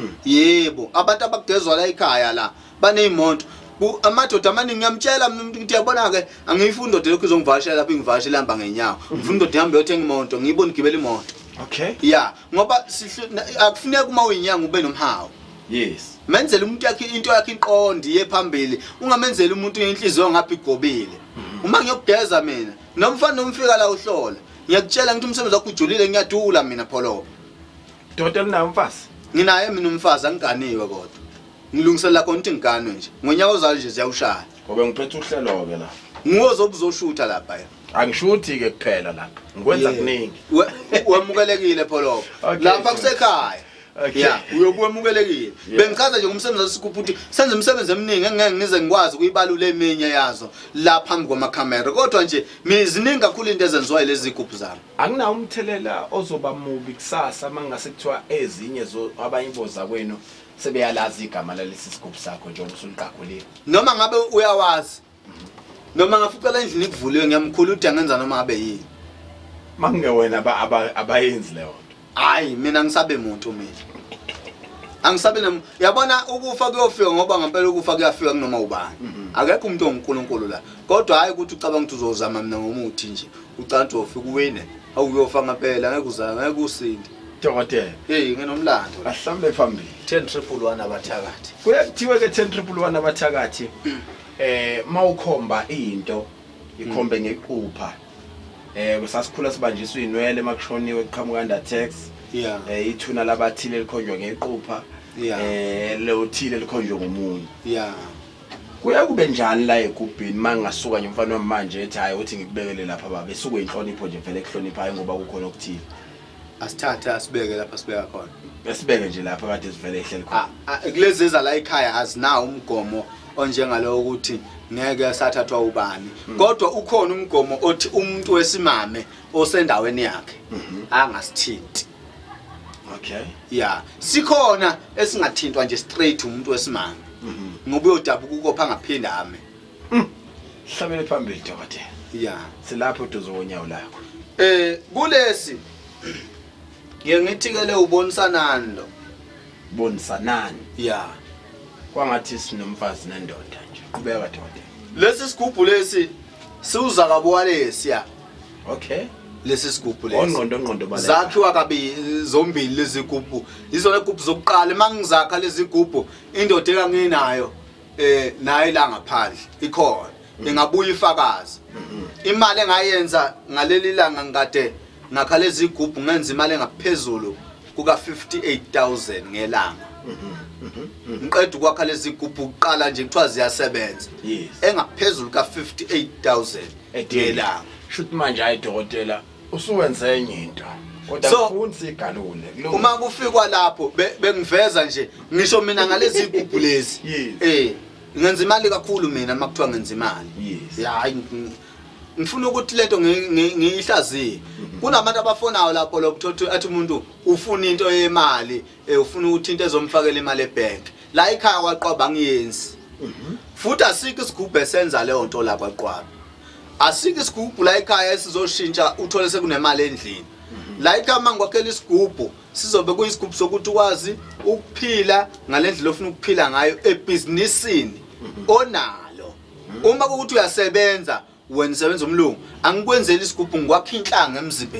Yebo, abantu abagezwa la ekhaya la banezimoto. Amadoda amaningi ngiyamtshela ukuthi yabona ke angiyifuni indoda lokho izongivashela lapha ingivashela ihamba ngenyawo. Ngifuna indoda ihambe yothenga imoto, ngiyibona igibele imoto. Okay. Yeah, ngoba akufuneka uma uyinyanga ube nomhawu. Yes. Menzele umuntu yakhe into yakhe inqondi yephambili ungamenzeli umuntu inhliziyo ngapha igobile. Uma ngiyokugeza mina nomfana nomfika la uhlola ngiyakutshela ngithi umsebenzi wakho ujulile ngiyadula mina pholo. Doda lina umfazi. Nginaye mina umfazi angiganiwe kodwa. Ngilungisela konke ingane nje. Ngonyaka ozalo nje siyawushaya. Ngoba ngiphethe uhlelo ke la. Nguzobuzoshutha lapha yena. Angishuthi ke kuphela lapha. Ngikwenza kuningi. Wemukelekile pholo. Lapha kusekhaya. Okay. Yeah, uyobuwemukelekile. Bengichaza nje umsebenzi wasigubhu ukuthi senze umsebenzi eminingi engeke ngize ngikwazi ukuyibalula eminye yazo la phambi kwamakhamera. Kodwa nje miziningi kakhulu into ezenziwa lezi zigubhu zami. Angina umthelela ozoba mubi kusasa mangase kuthiwa ezinye zo abayimboza kwenu sebeyalazi igama lalesi sigubhu sakho nje usuliqagulile. Noma ngabe uyawazi. Noma ngafucela endlini kuvuliwe ngiyamkhulu uthi angenza noma ngabe yini. Mangewena aba abayenzi leyo. Hayi mina ngisabe umuntu mina. Angisabe nami yabona ukufa kuyofika ngoba ngempela ukufa kuyafika kunoma ubani. Akekho umuntu onguNkulunkulu la. Kodwa hayi ukuthi ucabanga ukuthi uzozama mina ngomuthi nje. Ucala ukuthi ufika uwine. Awuyofa ngempela ngeke uzama ngeke usinde. Dokotela. Hey nginomlando. Ahlambe phambili. ten triple one abathakathi. Kuyathiwe ke ten triple one abathakathi eh mawukhomba into ikhombe ngequpha. Eh kusasikhula sibanjiswa inwele makushoniwe eqhamuka under tax. Yeah. Eh ithuna labathile likhonjwa ngequpha. Yeah. Eh leothile likhonjwa ngomunye. Yeah. Kuya kube njani la egubhini mangasuka nje umfana wami manje ethi hayi uthi ngikubekele lapha baba esuke inhlonipho nje vele ehlonipha hayi ngoba kukhona okuthile. Asithatha asibeke lapha sibeka khona. Besibeke nje lapha kade sivele ehleli khona. Ah kulezi eza la ekhaya azinawo umgomo onjengalo ukuthi ngeke sathathwa ubani. Kodwa ukhona umgomo othi umuntu wesimame osendaweni yakhe angasithinti. Okay. Yeah, sikhona esingathintwa nje straight umuntu wesimame. Ngoba uyodabuka ukopha ngaphinda ame. Hlabele phambili dokotela. Yeah. Silapho duzo wonyawo lakho. Eh kulesi ngiye ngithikele ubonisanani lo. Bonisanani. Yeah. Kwangathi sinomfazi nendoda nje. Qhubeka dokotela. Lesi sigubhu lesi siuza kabuwa lesi ya. Okay. Lesi sigubhu lesi. Ongqondo ongqondo bala. Zakhiwa kabi zombili lezi gubhu. Izona igubhu zokuqala mangizakha lezi gubhu indoda enganginayo eh naye la ngaphandle ikhona. Ingabuya ifakazi. Imali engayenza ngaleli langa ngikade ngakha lezi gubhu ngenza imali engaphezulu kuka fifty-eight thousand ngelanga. Ngiqeda ukwakha lezi gubhu uqala nje kuthiwa ziyasebenza. Yes. Engaphezulu ka fifty-eight thousand ngelanga. Shuthi manje hayi dokotela usuwenze enye into. Kodwa So, ufuna sigalule. Uma kufikwa lapho bengiveza nje ngisho mina ngalezi gubhu lezi. Yes. Eh ngenza imali kakhulu mina makuthiwa ngenza imali. Yes. Hayi ngifuna ukuthi lento ngiyihlaziye. Kunabantu abafonayo lapho lo kuthothi athi umuntu ufuna into yemali ufuna ukuthi into ezomfakela imali ebank. La ekhaya kwaqwaba ngiyenzi. Futhi asikho isigubhu esenza leyo nto la kwaqwaba. Asikho isigubhu la ekhaya esizoshintsha uthole sekunemali endlini. La ekhaya mangwakhela isigubhu sizobe kuyisigubhu sokuthi ukwazi ukuphila ngalendlela ofuna ukuphila ngayo ebusinessini onalo. Uma ukuthi uyasebenza wena sebenza umlungu angikwenzeli isigubhu ngikwakha inhlanga emzimbeni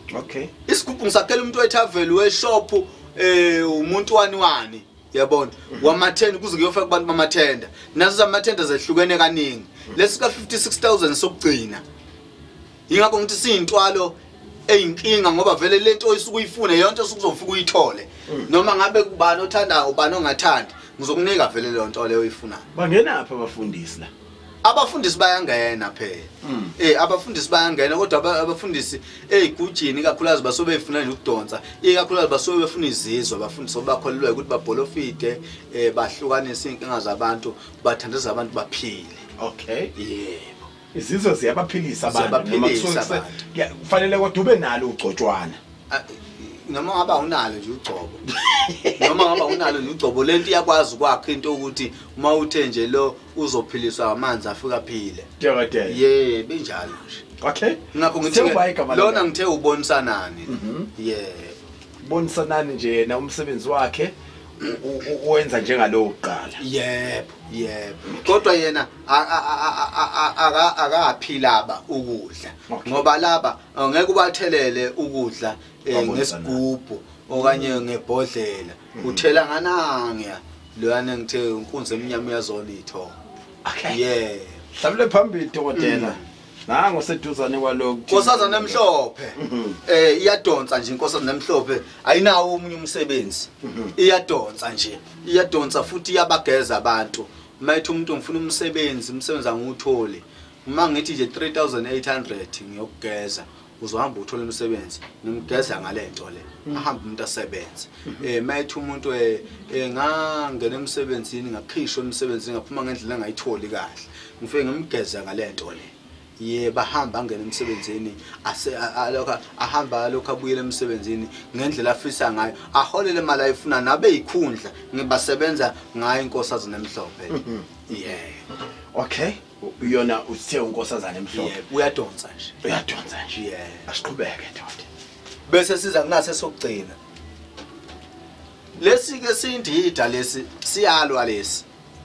Okay. Isigubhu ngisakhela umuntu wethaveli weshop eh umuntu wani wani yabona wama ten kuze kuyofika kubantu bamathenda nazo zamathenda zehlukene kaningi lesika fifty-six thousand sokugcina ingakho ngithi siyintwalo eyinkinga ngoba vele lento oyisuku uyifuna yonke usukuzofika uyithole noma ngabe kubani othanda ubani ongathandi ngizokunika vele le nto leyo oyifuna bangena apha abafundisi la abafundisi bayangena phela eh abafundisi bayangena kodwa abafundisi eyigujini kakhulukazi basobe befuna nje ukudonsa ikakhulukazi basobe befuna izizwe abafundisi obakholelwa ukuthi babolofide eh bahlukanisa inkinga zabantu bathandeza abantu baphile. Okay. Yebo. Izizwe ziyabaphilisa abantu noma kusuke kufanele kodwa ube nalo ugcotshwana. Noma ngaba unalo nje ugcobo noma ngaba unalo nje ugcobo lento iyakwazi ukwakha into ukuthi uma uthe nje lo uzophiliswa amanzi afika phile dokotela yebo benjalo nje. Okay, ngakho ngithi lona ngithe ubonisanani yebo ubonisanani nje yena umsebenzi wakhe uwenza njengalo uqala. Yebo yebo kodwa yena akaphila aba ukudla ngoba laba ngeke ubathelele ukudla ngesigubhu okanye ngebhodlela uthela ngananga loyana ngithe inkunzi eminyama uyazona itho. Okay. Yeah. Hlabule phambili dokotela. Nango seduzane kwalokho. Nkosazana emhlophe. Eh iyadonsa nje inkosazana emhlophe ayinawo umunye umsebenzi. Iyadonsa nje. Iyadonsa futhi iyabageza abantu. Mayithi umuntu ngifuna umsebenzi, umsebenzi anguthole. Uma ngithi nje three thousand eight hundred ngiyokugeza. Uzohamba uthola umsebenzi ngimgeza ngalento le ahamba umuntu asebenze eh mayithi umuntu eh ngangena emsebenzini ngakhishwa emsebenzini ngaphuma ngendlela engayitholi kahle ngifike ngimgeza ngalento le ye bahamba ngena emsebenzini ase alokho ahamba alokho abuyele emsebenzini ngendlela afisa ngayo aholele imali ayifuna nabe ikhundla ngibasebenza ngayo inkosazana emhlophe. Yeah. Okay. Uyona uthe unkosazana emhlophe. Yebo uyadonsa nje. Uyadonsa nje. Yeah. Asiqhubeke doda. Bese siza kunase sokugcina. Lesi ke sindida lesi siyalwa lesi.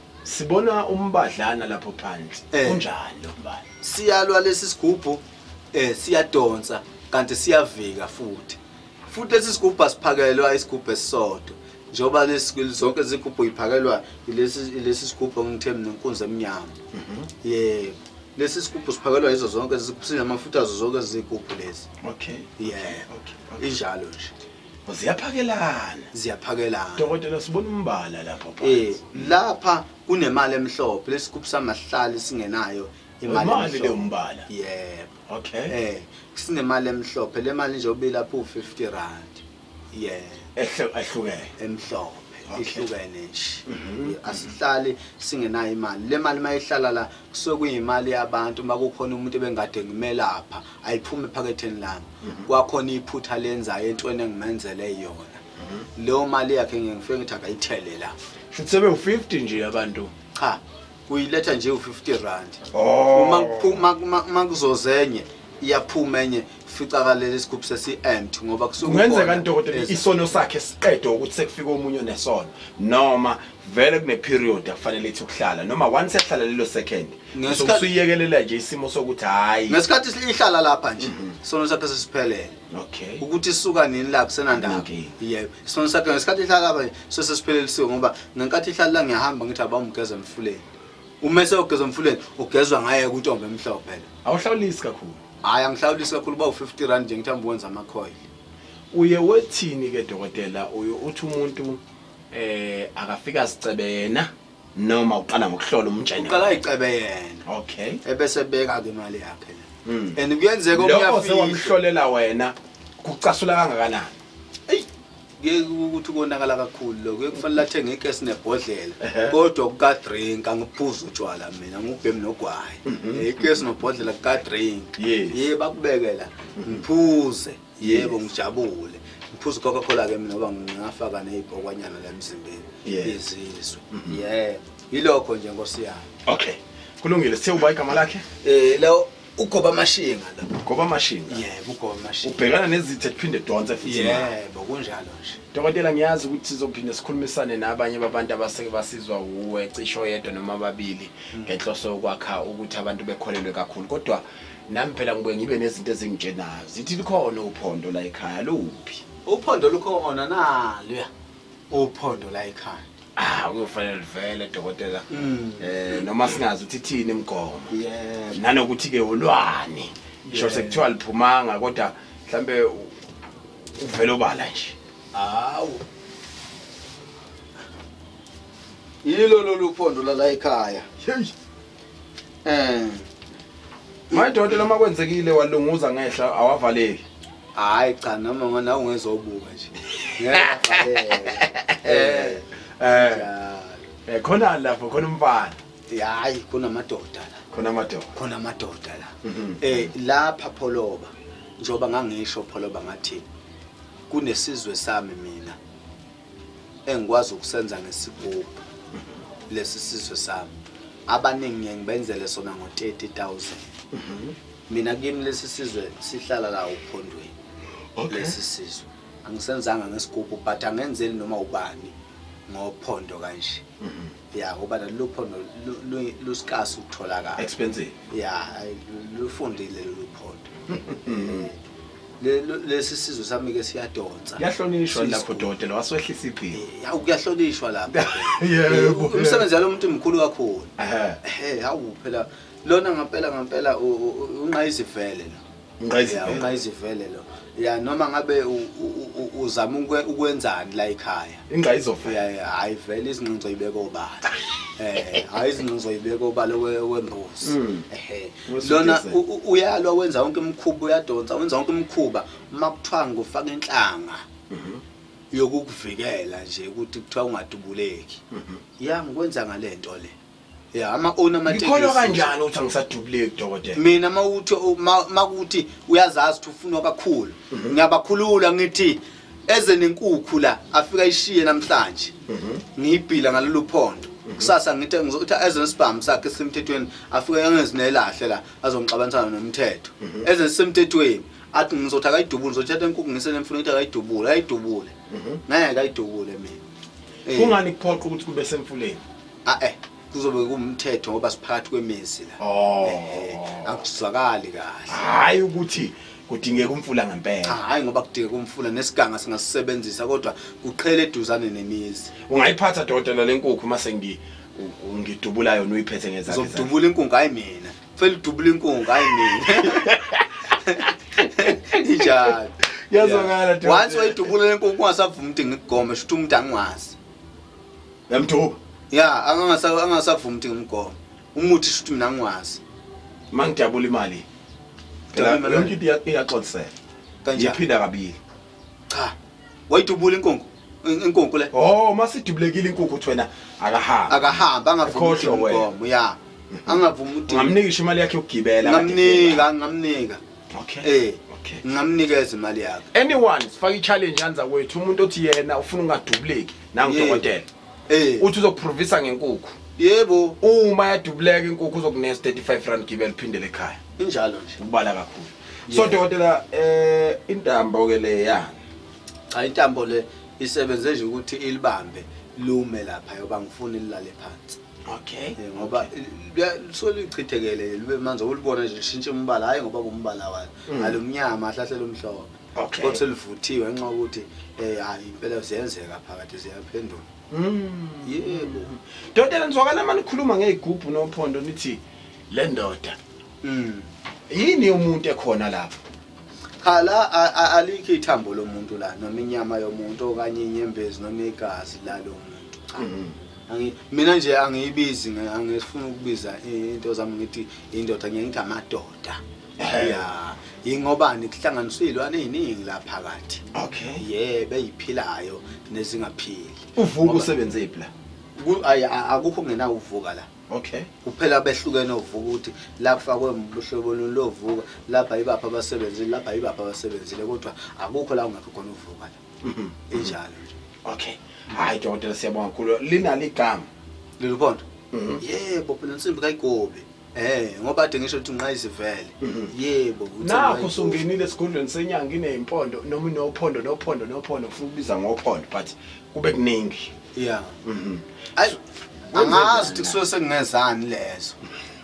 Sibona umbadlana lapho phansi. Kunjani lo mbala? Siyalwa lesi sigubhu eh siyadonsa kanti siyavika futhi. Futhi lesi sigubhu asiphakelwa isigubhu esisodwa. Njoba lesi zonke izigubhu iphakelwa ilesi lesi sigubhu ngithe mina inkunzi eminyama. Yebo. Lesi sigubhu siphakelwa izo zonke sinamafutha azo zonke izigubhu lezi. Okay. Yeah. Okay. Injalo nje. Ziyaphakelana. Ziyaphakelana. Dokotela sibona umbala lapho phansi. Eh lapha kunemali emhlophe lesigubhu samahlali singenayo imali le umbala. Yebo. Okay. Eh sinemali emhlophe le mali nje obilapha u fifty rand. Yeah. Ehlukene emhlophe ihlukene nje asihlali singenayo imali le mali mayihlala la kusuke kuyimali yabantu makukhona umuntu ebengade ngimelapha ayiphume ephaketheni lami kwakhona iphutha lenzayo entweni engimenzele yona leyo mali yakhe ngifike ngithi akayithele la futhi sebe u fifty nje abantu cha kuyiletha nje u fifty rand uma uma makuzozenye iyaphuma enye ficakale lesigubhu sesi empty ngoba kusuke kungenzeka dokotela isono sakhe siqedwe ukuthi sekufika umunye nesono noma vele kune period akufanele ithi ukuhlala noma once ehlala lelo second usuyiyekelela nje isimo sokuthi hayi ngesikhathi ihlala lapha nje isono sakhe sesiphelele. Okay. Ukuthi isuka nini la kusenandaba. Yebo isono sakhe ngesikhathi ihlala lapha sesiphelelisiwe ngoba ngenkathi ihlala la ngiyahamba ngithi abamugeza emfuleni umese ugeza emfuleni ugezwa ngaye kuntombe emhlophe awuhlawulisi kakhulu. Hayi angihlawulisi kakhulu ba u fifty rand nje ngithamba ukwenza amakhoyi. Uye wethini ke dokotela uye uthi umuntu eh akafika sicebe yena noma uqala ngokuhlola umjane. Uqala icebe yena. Okay. Ebese beka ke imali yakhe la. And kuyenzeka omnyafika. Lokho sewamhlolela wena kucasula kangakanani? Ey ngeke ukuthi konakala kakhulu lokho kufanele athenge ikesi nebhodlela kodwa kuka drink angiphuza utshwala mina ngubhemi nogwayi ikesi nebhodlela kuka drink yebo bakubekela ngiphuze yebo ngijabule ngiphuza Coca Cola ke mina ngoba ngingafaka nezibhokwanyana la emzimbeni yezizwe yebo yilokho nje Nkosi yami. Okay kulungile sithe uba igama lakhe eh lo ugoba mashinga la ngoba mashinga yebo ugoba mashinga ubhekana nezithe kuphinde donse futhi yebo kunjalo nje dokotela ngiyazi ukuthi sizophinde sikhulumisane nabanye babantu abaseke basizwa uwe cisho yedwa noma ababili ngenhloso yokwakha ukuthi abantu bekholelwe kakhulu kodwa nami phela ngibe ngibe nezinto ezingitshenayo zithi likhona uphondo la ekhaya luphi uphondo lukhona nalo uphondo la ekhaya ah kufanele vele dokotela eh noma singazi ukuthi thini imigomo yebo nanokuthi ke ulwani ngisho sekuthiwa liphumanga kodwa mhlambe uvela obala nje hawu yilo lo luphondo la ekhaya hey eh madodela uma kwenzekile walunguza ngehla awavaleki hayi cha noma ngona ungezobuka nje ngeke eh eh eh khona lapho khona umfana hayi kunamadoda la khona amadoda khona amadoda la eh lapha pholoba njoba ngangisho pholoba ngathi kunesizwe sami mina engikwazi ukusenza ngesigubhu lesi sizwe sami abaningi ngiyengibenzele sona ngo thirty thousand mina kimi lesi sizwe sihlala la uphondweni lesi sizwe angisenzanga ngesigubhu but angenzeli noma ubani ngophondo kanje ya ngoba luphondo lusikasi ukutholakala expensive ya lufundile luphondo lesi sizwe sami ke siyadonsa yahlonishwa lapho dokotela waswehlisa iphini ya ukuyahlonishwa lapha yebo umsebenzi yalo muntu mkhulu kakhulu eh eh hawu phela lona ngempela ngempela unqayizivele lo unqayizivele unqayizivele lo ya noma ngabe uzama ukwenzani la ekhaya ingqayizovela ya hayi vele izinqinzo ibeka obala eh hayi izinqinzo ibeka obala wembuzi ehe lona uyalwa wenza wonke imikhuba uyadonsa wenza wonke imikhuba makuthiwa ngofaka inhlanga yokukuvikela nje ukuthi kuthiwa ungadubuleki ya ngikwenza ngalento le ya ama owner amatekisi ngikholwa kanjani ukuthi angisadubuleki dokotela mina mawuthi makuthi uyazazi ukuthi ufuna kakhulu ngiyabakhulula ngithi eze nenkukhu la afika ishiye namhlanje ngiyibhila ngalolu phondo kusasa ngithi ngizothi eze nesibhamu sakhe semthethweni afika yangezinelahle la azongixabanisana nomthetho eze semthethweni athi ngizothi akayidubule ngizothatha inkukhu ngisene mfuna ukuthi akayidubule ayidubule ngeke ayidubule mina kungani kuphoqa ukuthi kube semfuleni ah eh kuzobe kumthetho ngoba siphakathi kwemizi la oh akuzwakali kahle hayi ukuthi kudingeka umfula ngempela hayi ngoba kudingeka umfula nesiganga singasisebenzisa kodwa kuqhele eduzane nemizi ungayiphatha dokotela lenkukhu mase ngi ngidubula yona uyiphethe ngezakhe uzodubula inkukhu hayi mina kufanele udubule inkukhu hayi mina ijali yazongala dokotela once wayidubula lenkukhu ungasavuma ukuthi ngigome shuthi umuntu angwazi yamthuba ya angangasa angasavuma ukuthi ngimgome umuthi shuthi mina ngwazi mangijabula imali phela yonke into iyaxolisela kanjani iphinda kabili cha wayidubula inkukhu inkukhu le oh masidubulekile inkukhu uthi wena akahamba akahamba angavuma ngomgomo ya angavuma ukuthi ngamnikisha imali yakhe yokugibela ngamnika ngamnika okay eh okay ngamnikeza imali yakhe anyone sifaka i-challenge yanza kwethu umuntu othi yena ufuna ungadubuleki nangudokotela eh uthi uzokuprovisa ngenkukhu yebo uma yadubuleka inkukhu uzokunesa thirty-five rand gibela phindele ekhaya injalo nje ubala kakhulu so dokotela eh intambo ke le ya cha intambo le isebenze nje ukuthi ilibambe lume lapha yoba ngifuna ilale phansi okay ngoba solichithekele libe manje ulibona nje lishintshe umbala hayi ngoba kumbala walo alumnyama ahlahlela umhlobo okay kodwa selivuthiwe ngenxa ukuthi eh hayi impela ziyenzeka phakathi ziyaphendula mm yebo dokotela nizwakala manje ukhuluma ngezigubhu nophondo nithi le ndoda mm yini umuntu ekhona lapha khala alikho ithambo lomuntu la noma inyama yomuntu okanye inyembezi noma igazi la lo muntu angi mina nje angiyibizi angifuna ukubiza into zami ngithi indoda ngiyithi amadoda ya ingobani kuhlanganiswa izilwane eziningi la phakathi okay yebo eyiphilayo nezingaphili uvuka usebenze ipla akukho ngena uvuka la okay kuphela behlukene uvuka ukuthi la kufakwe umhlobo lovuka lapha yibapha abasebenzile lapha yibapha abasebenzile kodwa akukho la ungakho khona uvuka la injalo okay hayi dokotela siyabonga kakhulu linali igama lelo phondo yebo phela insimbi kayigobe eh ngoba ade ngisho ukuthi nqa izivele yebo nakho sungenile esigodlweni senyanga inempondo noma inophondo nophondo nophondo ufuna ukubiza ngophondo but kube kuningi yeah ay angazi ukuthi kusuke sekungezani lezo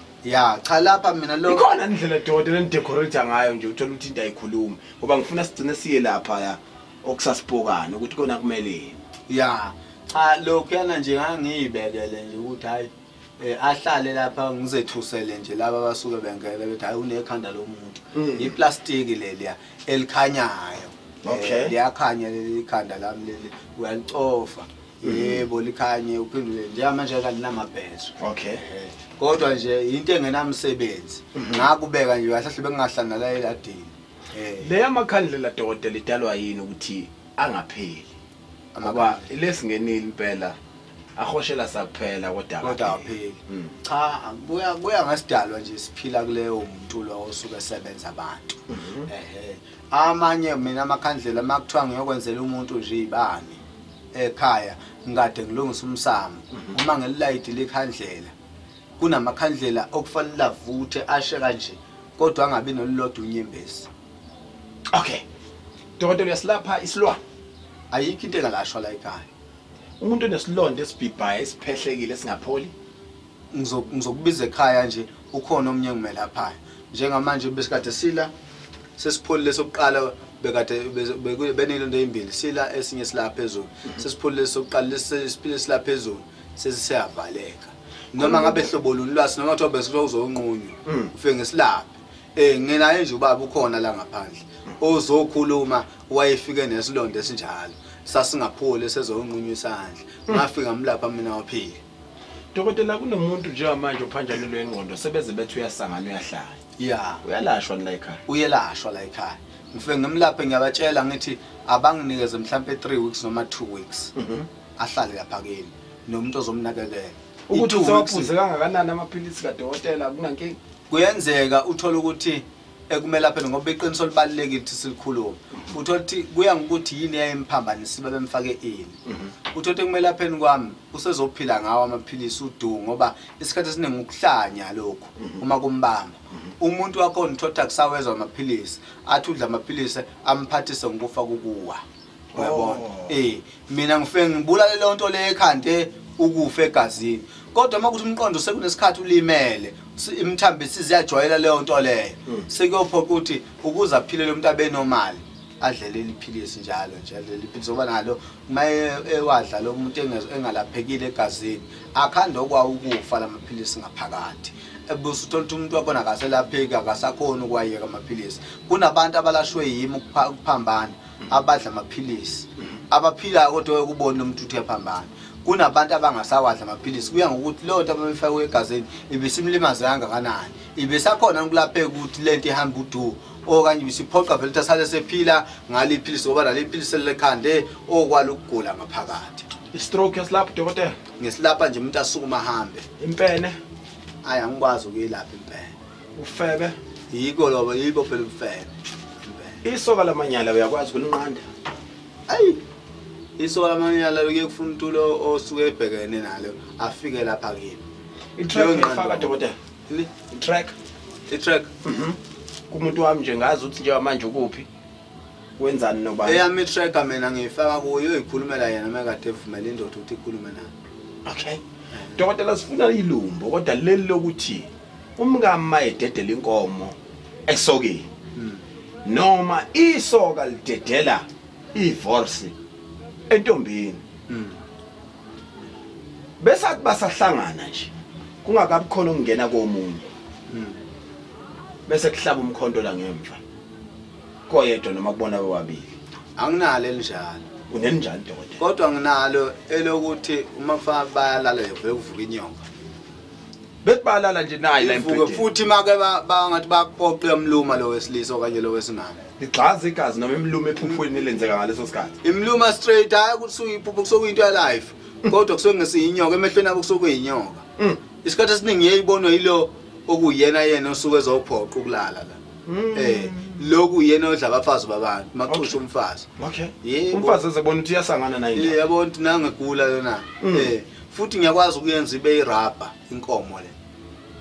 ya cha lapha mina lo ikhona indlela dokotela nidecorate ngayo nje uthola ukuthi into ayikhuluma ngoba ngifuna sigcine siye lapha ya okusasipokana ukuthi kona kumele ya cha lokho yana nje ngangiyibekele nje ukuthi hayi ahlale lapha ngizethusele nje laba basuke bengele bethi hayi unekhanda lomuntu iplastiki leliya elikhanyayo okay liyakhanya leli khanda lami leli uyalicofa yebo likhanye uphendule nje manje kalinamabhezo okay kodwa nje into engenamsebenzi ngakubeka nje kahle bengahlala la eladini eh leya makhandlela dokotela idalwa yini ukuthi angapheli ngoba lesingenile impela ahoshela sakuphela kodwa kodwa apheli cha buya buya ngasidalwa nje siphila kuleyo umuntu lo osuke esebenza abantu ehe amanye mina amakhandlela makuthiwa ngiyokwenzela umuntu nje ibani ekhaya ngade ngilungisa umsamo uma ngelilayidi lekhandlela kunamakhandlela okufanele avuthe ashe kanje kodwa angabi nolilodwa unyembezi okay dokotela yasilapha isilwane ayikho into engalashwa la ekhaya umuntu onesilonda esibhibhayo esiphehlekile esingapholi ngizokubiza ekhaya nje ukhona omnye ngimelaphaya njengamanje besikade sila sesipholile sokuqala bekade benelonto ezimbili sila esinye silapha phezulu sesipholile sokuqala lesisiphile silapha phezulu sesiyavaleka noma ngabe hlobo lulwasi noma kuthiwa bese uzonqunywa ufike ngesilapha eh nginaye nje ubaba ukhona la ngaphandle ozokhuluma wayefike nesilonda esinjalo sasingapholi sezonqunywa isandla ngafika mlapha mina waphila dokotela kunomuntu nje manje ophanjanelwe engqondo sebeze bethu uyasangana uyahlala yeah uyalashwa la ekhaya uyelashwa la ekhaya ngifike ngimlaphe ngiyabatshela ngithi abanginikeze mhlambe three weeks noma two weeks ahlale lapha kini nomuntu ozomnakekela ukuthi usawaphuze kangakanani amaphilisi kadokotela kunankingi kuyenzeka uthola ukuthi ekumela phela ngoba iqiniso libalekile ukuthi silikhuluma uthola ukuthi kuya ngokuthi yini yayemphambanisa bemfake ini uthola ekumela phela kwami usezophila ngawo amaphilisi udu ngoba isikhathi esiningi ukuhlanya lokho uma kumbamba umuntu wakho nithotha kusawezwa amaphilisi athi udla amaphilisi amphathise ngokufa kokuwa uyabona eh mina ngifike ngibulale le nto le ekhande ukufa egazini kodwa makuthi umqondo sekunesikhathi ulimele imthambo siziyajwayela leyo nto leyo sekuyophoqa ukuthi ukuze aphile lo muntu abe normal adlele liphilisi njalo nje adlele liphilisi ngoba nalo maye ewadla lo muntu engalaphekile egazini akhanda okwa ukufa lamaphilisi ngaphakathi ebuso uthola umuntu wabona akaselapheka akasakhona ukwayeka amaphilisi kunabantu abalashwe yimi ukuphambana abadla amaphilisi abaphila kodwa ukubona umuntu uthi uyaphambana kunabantu abangasawadla amaphilisi kuya ngokuthi lo nto abafake egazini ibisimlimaza kangakanani ibisakhona ukulapheka ukuthi lento ihamba udu okanye bisiphoqa vele ukuthi asale sephila ngaliphilisi ngoba naliphilisi lekhande okwala ukugula ngaphakathi istroke yasilapha dokotela ngesilapha nje umuntu asukuma ahambe impene hayi angikwazi ukuyilapha impene ufebe yiko lobo yibo phela ufebe isoka lamanyala uyakwazi kulinqanda ayi isoka lamanyala loke kufuna utulo osuke ebhekene nalo afike lapha kimi itrack efaka dokotela itrack itrack mhm kumuntu wami nje ngazi ukuthi nje manje ukuphi wenzani noba eyami itracker mina ngifaka kuyo ikhulumela yena makade evumela indoda ukuthi ikhulume nayo okay dokotela sifuna ilumbo kodwa leli lokuthi umngama ededela inkomo esokeni noma isoka lidedela ivorce entombini bese athi basahlangana nje kungakabi khona ukungena komunye bese kuhlaba umkhonto la ngemva koyedwa noma kubona bobabili anginalo elinjalo unenjani dokotela kodwa nginalo elokuthi uma kufaka bayalala yevele kuvuka inyonga betbalala nje nayi la impilo futhi make bangathi baqoqe umluma lo wesilisa okanye lo wesimame ligxaza igazi noma imluma ephuphweni elenzeka ngaleso sikhathi imluma straight hayi ukuthi uyiphupho kusokuyinto ya life kodwa kusuke ngesiyinyoka emehlweni abo kusuke kuyinyoka isikhathi esiningi yeyibonwa yilo okuyena yena osuke ezophoqa ukulala la eh lokhu yena odla abafazi babantu maqhusha umfazi okay umfazi ezebona ukuthi iyasangana naye eh yabo ukuthi nangegula yona eh futhi ngiyakwazi ukuyenza ibe irubber inkomo le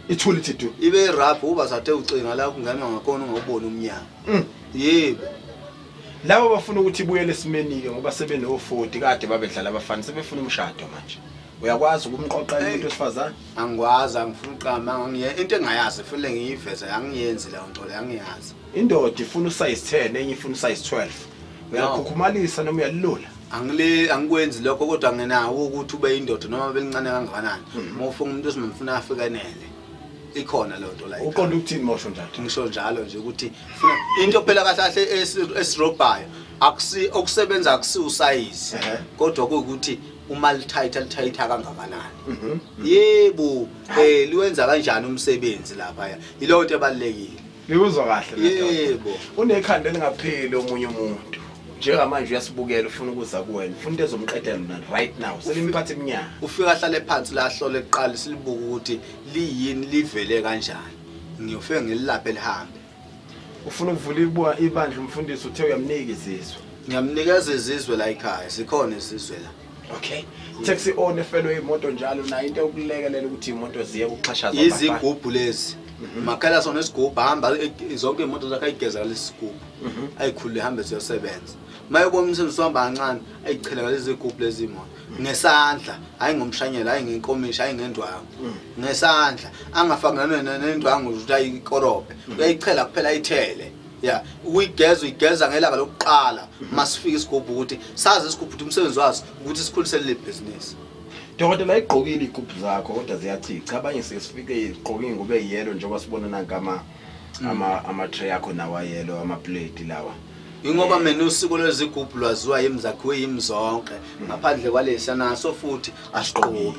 ithuli thidu ibe rubber uba sathe ucinga la kungena ngakhona ungobona umnyama yebo labo bafuna ukuthi ibuyele esimeni ke ngoba sebeno forty kade babedlala abafana sebefuna umshado manje uyakwazi ukumqoqa umuntu wesifazane angikwazi angifuna uqama ngiye into engayazi futhi ngiyiveza yangiyenzi leyo nto leyo angiyazi indoda ifuna usize ten enye ifuna usize twelve uyakhukhumalisa noma uyalula angile angikwenzi lokho kodwa ngenawo ukuthi ube indoda noma belincane kangakanani uma ufuna umuntu osimfuna afikanele ikhona leyo nto la uqonda ukuthini mosho njalo ngisho njalo nje ukuthi funa into phela kahle esirobhayo akusi okusebenza akusi usize kodwa kuyukuthi uma lithaitha lithaitha kangakanani yebo eh liwenza kanjani umsebenzi lapha yileyo nto ebalekile liwuzwa kahle yebo unekhanda lingapheli omunye umuntu njengamanje uyasibukela ufuna ukuza kuwena ufuna into ezomqedela mina right now selimphathe eminyaka ufika hlale phansi la hlole eqala silibuka ukuthi liyini livele kanjani ngiyofika ngililaphe lihambe ufuna ukuvula ibuka ibandla umfundisi uthe uyamnika izizwe ngiyamnikeza izizwe la ekhaya sikhona izizwe la okay taxi owner fellow imoto njalo na into yokulekelela ukuthi imoto ziye ukuxhashaza abafana izigubhu lezi makhala sona isigubhu hamba zonke imoto zakhe ayigeza lesigubhu ayikhulule hambe siyosebenza mayebona umsebenzi uhamba kancane ayichela lezi zigubhu lezi imoto ngesandla hayi ngomshanyela hayi ngenkomisha hayi ngendwangu ngesandla angafakana nendwangu ukuthi ayikorobhe uyayichela kuphela ayithele yeah uyigeza uyigeza ngelanga lokuqala masifika isigubhu ukuthi sazi isigubhu ukuthi umsebenzi waso ukuthi sikhulisele le business Dokotela igqokile igubhu zakho kodwa ziyachicha abanye sesifike igqoke ngube yellow njengoba sibona nankama ama ama tray yakho nawa yellow ama plate lawa ingoba mina usiko lwezigubhu lwaziwa yimzakhiwe yimzonke ngaphandle kwalesa naso futhi asiqoki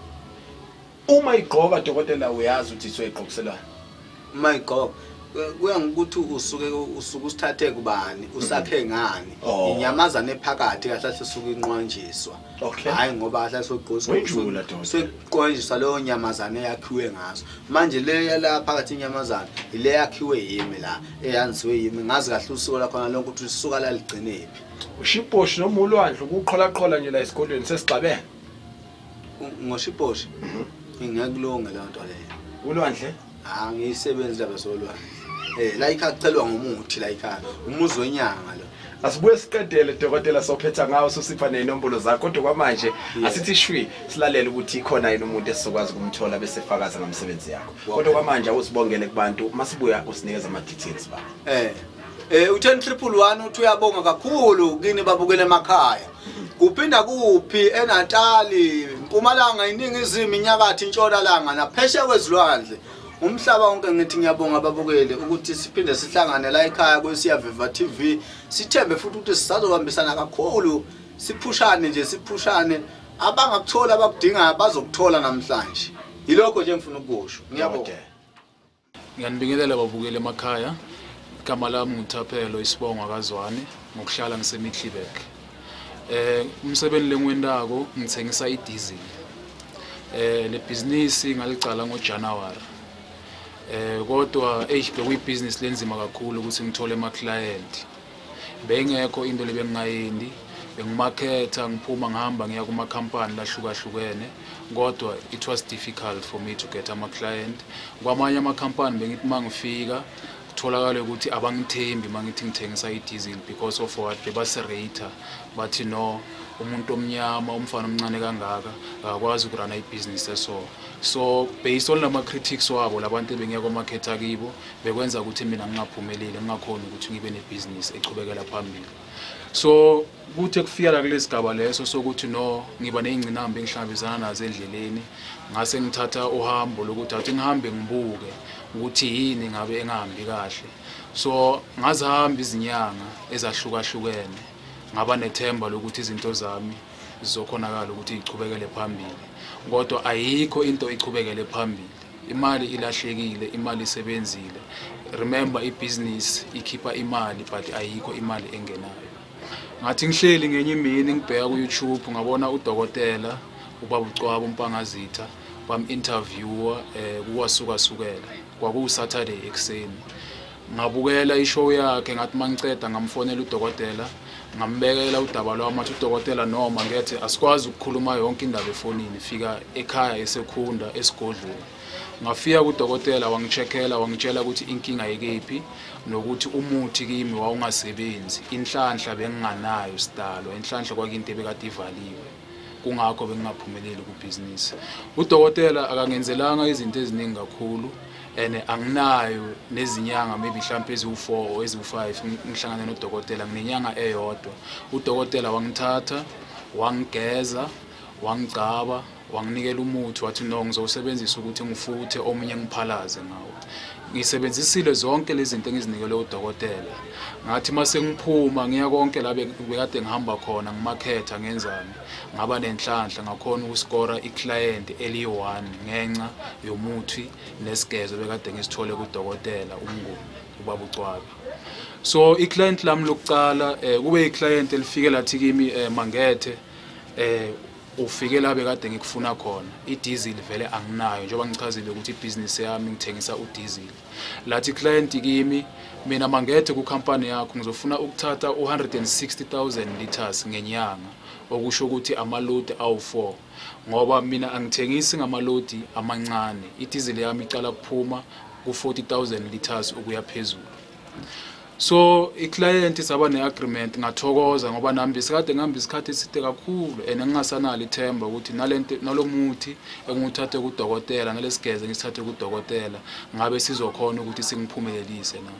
uma igqoka dokotela uyazi ukuthi soyiqokiselana uma igqoka kuya ngokuthi usuke usuku usithathe kubani usakhe ngani inyamazana ephakathi kahle sisuke inqwanjiswa hayi ngoba kahle soqoqoswa wenjula dodo seqwanjiswa leyo nyamazana yakhiwe ngazo manje le yala phakathi inyamazana ile yakhiwe yimi la eyanziwe yimi ngazi kahle usuku la khona lonke ukuthi usuka la ligcinephi ushiposhi noma ulwandle ukuqhola qhola nje la esikolweni sesigcabene ngoshiposhi ngingakulunga le nto leyo ulwandle ah ngiyisebenza besolwandle eh la ikhacelwa ngomuthi la ikhaya umuzi wenyanga lo asibuye siqedele dokotela sophetha ngawo sosipha nenombolo zakho kodwa kwamanje asithi shwi silalela ukuthi ikhona yini umuntu esizokwazi kumthola bese fakaza ngomsebenzi yakho kodwa kwamanje awusibongele kubantu masibuya usinikeza ama details ba eh eh u ten triple one uthi uyabonga kakhulu kini babukele emakhaya kuphinda kuphi eNatali Mpumalanga iningizimu inyakatho intshonalanga naphesheya kwezilwandle umhlaba wonke ngithi ngiyabonga ababukeli ukuthi siphinde sihlangane la ekhaya kwesiya Viva T V sithembe futhi ukuthi sizobambisana kakhulu siphushane nje siphushane abangakuthola abakudinga bazokuthola namhlanje yilokho nje ngifuna ukusho ngiyabonga ngiyanibingelela ababukeli emakhaya igama lami nguthaphelo isibongo akazwane ngokuhlala ngiseMiddelburg eh umsebenzi lengwendako ngithengisa idiesel eh le business ngalicala ngoJanuary eh kodwa eh bekuyi business lenzima kakhulu ukuthi ngithole ama client bengekho into lebengayendi bengimarketa ngiphuma ngihamba ngiya kuma company lahlukahlukene kodwa it was difficult for me to get ama client kwamanye ama company bengithi mangifika kutholakala ukuthi abangithembi mangithi ngithengisa idiesel because of what bebaserata bathi no umuntu omnyama umfana omncane kangaka akwazi ukurana ibusiness eso so based on lama critics wabo labantu bengiya kwa market akibo bekwenza ukuthi mina ngingaphumeleli ngingakhona ukuthi ngibe nebusiness echubekela phambili so kuthe kufika la kulesigaba leso sokuthi no ngiba nezingcinambe engihlambisana nazo endleleni ngase ngithatha uhambo lokuthi athi ngihambe ngibuke ukuthi yini ngabe engahambi kahle so ngazihamba izinyanga ezahlukahlukene ngaba nethemba lokuthi izinto zami zizokhonakala ukuthi ichubekele phambili kodwa ayikho into ichubekele phambili imali ilahlekile imali isebenzile remember ibusiness ikhipha imali but ayikho imali engenayo ngathi ngihleli ngenye imini ngibheka ku YouTube ngabona udokotela ubaba uCwaba uMpangazitha bam interviewer eh kuwasuka sukela kwaku Saturday ekseni ngabukela ishow yakhe ngathi mangiceda ngamfonela udokotela ngambekela udaba lwami athi udokotela noma ngethe asikwazi ukukhuluma yonke indaba efonini fika ekhaya esekhunda esigodlweni ngafika kudokotela wangicheckela wangitshela ukuthi inkinga yikephi nokuthi umuthi kimi wawungasebenzi inhlanhla benginganayo sidalo inhlanhla kwakinto ebekade ivaliwe kungakho bengingaphumeleli kubusiness udokotela akangenzelanga izinto eziningi kakhulu ene anginayo nezinyanga maybe mhlambe eziwu four eziwu five ngihlangana nodokotela nginenyanga eyodwa udokotela wangithatha wangigeza wangicaba wanginikela umuthi wathi no ngizowusebenzisa ukuthi ngifuthe omunye ngiphalaze ngawo ngisebenzisile zonke lezi zinto engizinikele udokotela ngathi mase ngiphuma ngiya konke la bekade ngihamba khona ngimakhetha ngenzani ngaba nenhlanhla ngakhona ukuscora iclient eli one ngenxa yomuthi nesigezo bekade ngisithole kudokotela umnguni ubaba uCwabi so iclient lami lokucala kube iclient elifike lathi kimi mangethe eh ufike la bekade ngikufuna khona idiesel vele anginayo njengoba ngichazile ukuthi ibusiness yami ngithengisa udiesel lathi client kimi mina mangethe ku company yakho ngizofuna ukuthatha one hundred sixty thousand liters ngenyanga okusho ukuthi amalodi awu four ngoba mina angithengisi ngamalodi amancane idiesel yami iqala kuphuma ku forty thousand liters ukuya phezulu so iclient isaba neagreement ngathokoza ngoba nami bisikade ngihamba isikhathi eside kakhulu ene ngingasanali ithemba ukuthi nalento nalomuthi enguthathe kudokotela nalesigeze ngisithathe kudokotela ngabe sizokhona ukuthi singiphumelelise na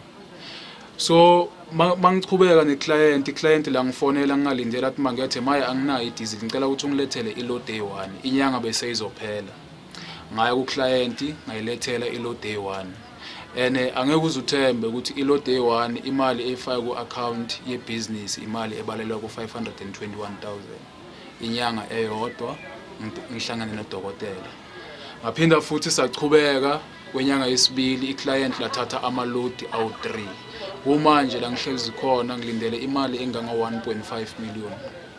so mangichubeka neclient iclient la ngifonela ngingalindela ukuthi mangethe manje anginayo idiesel ngicela ukuthi ungilethele iload day one inyanga bese izophela ngaya ku client ngayilethela iload day one ene angeke uzuthembe ukuthi iload day one imali efaka ku account ye business imali ebalelwa ku five hundred twenty-one thousand inyanga eyodwa ngihlangane nodokotela ngaphinda futhi sachubeka kwenyanga yesibili iclient lathatha amalodi awu three kumanje la ngihlezi khona ngilindele imali enganga one point five million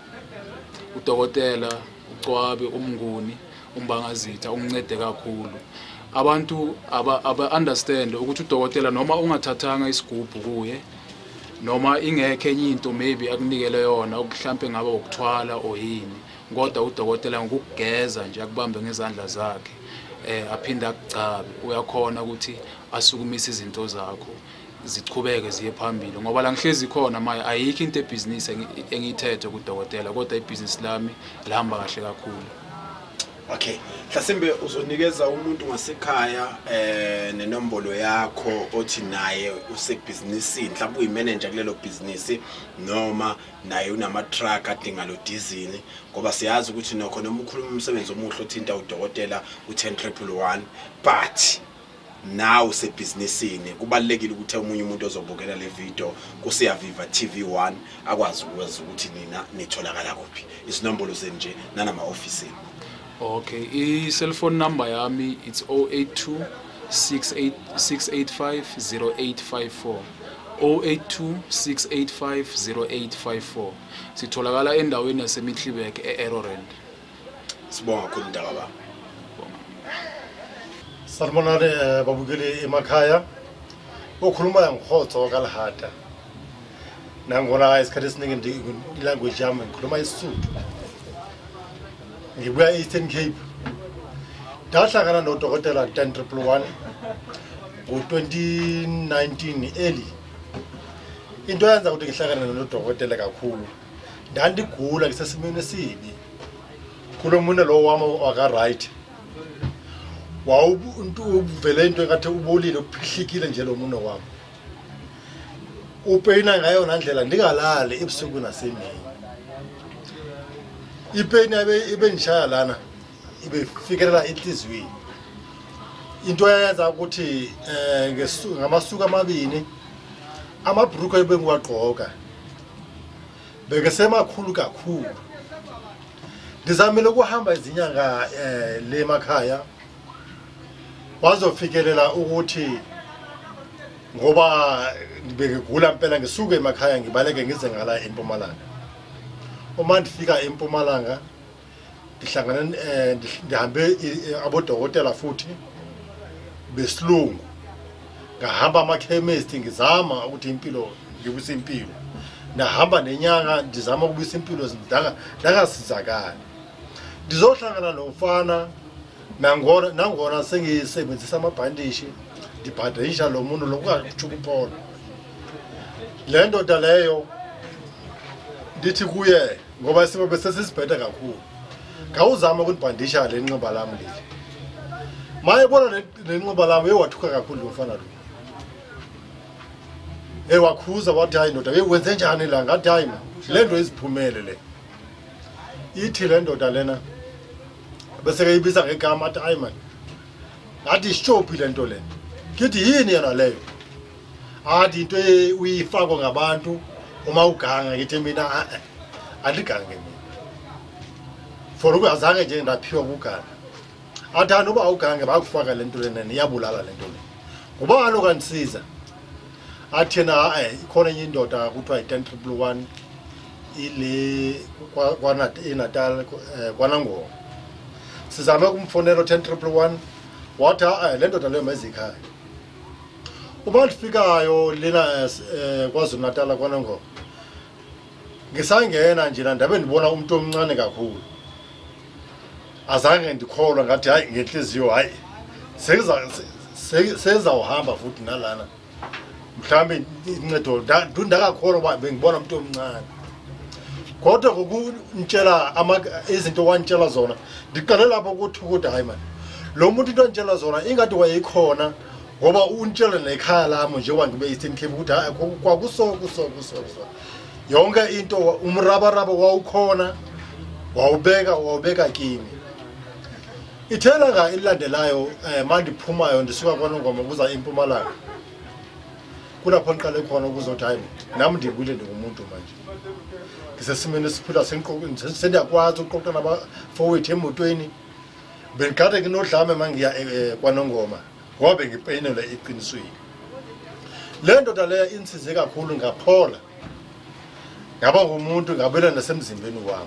udokotela uCwabi umnguni umbangazitha ungincede kakhulu abantu aba aba understand ukuthi udokotela noma ungathathanga isigubhu kuye noma ingekho enye into maybe akunikele yona okuhlampe ngaba ukuthwala oyini kodwa udokotela ngokugeza nje akubambe ngezandla zakhe eh aphinda akucabe uyakhona ukuthi asukumise izinto zakho zichubeke ziye phambili ngoba la ngihlezi khona manje ayikho into ebusiness engithethe kudokotela kodwa ibusiness lami lihamba kahle kakhulu. Okay, mhlasimbe uzonikeza umuntu ngasekhaya eh nenombolo yakho othi naye usebusinessini mhlawumbe uyimanager kulelo business noma naye unama truck adinga lo diesel ngoba siyazi ukuthi nokho noma ukhuluma umsebenzi omuhle othinta udokotela u ten triple one but now usebusinessini kubalekile ukuthi umunye umuntu ozobukela le video kusiya Viva T V one akwazi ukwazi ukuthi nina nitholakala kuphi isinombolo zenje nanama office. Okay, i cell phone number yami it's zero eight two six eight six eight five zero eight five four zero eight two six eight five zero eight five four sitholakala endaweni yaseMiddelburg eErorand. Sibonga kakhulu ndaba baba. Salmonare babukeli emakhaya okhuluma ngihotho kalahata nangona isikhathi esiningi ilanguage yami ngikhuluma isiSuthu ngibuya Eastern Cape ndahlangana nodokotela ten triple one ngo twenty nineteen early into yenza ukuthi ngihlangane nodokotela kakhulu ndandigula ngisesimeni esibi kulo muntu lo wami waka right wawu uvele into engathi ubolile uphihlikile nje lo muntu wami upeyina ngayo nandlela ndingalali ebusuku nasemini ipeni abe ibenishaya lana ibefikelela inhlizweni into yayenza ukuthi eh ngesuku ngamasuku amabini amabruko ebengiwagqoka bekesemakhulu kakhulu ndizamile ukuhamba izinyanga eh le makhaya wazofikelela ukuthi ngoba ngibekegula impela ngisuke emakhaya ngibaleke ngize ngala eMpumalanga uma ndifika eMpumalanga ndihlangana ndihambe abodokotela futhi besilungu ngahamba ama chemist ngizama ukuthi impilo ngibuse impilo nahamba nenyanga ndizama ukubisa impilo zindaka ndakasizakala ndizohlangana nomfana nangona nangona sengisebenzisa amabhandishi ndibhadisha lo muntu lokuchukuphona le ndoda leyo ndithi kuye ngoba sibe sesisibhede kakhulu ngawuzama ukundibhandisha le nqoba lami leli maye bona le nqoba lami ewathuka kakhulu umfana lo ewakhuza wathi hayi ndoda wenze njani la ngathi hayi le nto iziphumele le ithi le ndoda lena bese keyibiza ngegama athi hayi man ngathi ishophi le nto le kithi yini yena leyo athi into uyifako ngabantu uma uganga ngithi mina andigange mina for ukuzange nje ndaphiwa ukuganga athanda uba ugange bakufaka le nto lena iyabulala le nto le ngoba kaloku andisiza athi na ikhona enye indoda kuthiwa yi-ten triple one ile kwana-Natal kwanangoma sizame kumfonela u-ten triple one wathi hayi le ndoda leyo mayizikhaya uma ndifikayo lena KwaZulu-Natal kwanangoma ngisangena nje ndabe ndibona umuntu omncane kakhulu azange ndikholwa ngathi hayi ngenhliziyo hayi sezawuhamba futhi nalana mhlambe incedo ndakakholwa uba bengibona umuntu omncane kodwa ngokuntshela izinto wantshela zona ndiqale lapho ukuthi ukuthi hayi man lo muntu into antshela zona ingathi wayekhona ngoba untshela nekhaya lami njengoba ngibe Eastern Cape ukuthi hayi kwakuso kuso kuso yonke into umrabaraba wawukhona wawubeka wawubeka kimi ithela nga ilandelayo mandiphumayo ndisuka kwanongoma kuza eMpumalanga kulapho ngiqale khona ukuzothi hayi nami ndibule ndingumuntu manje ngisesimene siphila sendiyakwazi ukuqoqa nabafowethu emotweni bengikade nginodlame mangiya kwanongoma ngoba bengipeyinela eqinisweni le ndoda leyo insize kakhulu ngaphola ngaba ngumuntu ngabela nasemzimbeni wami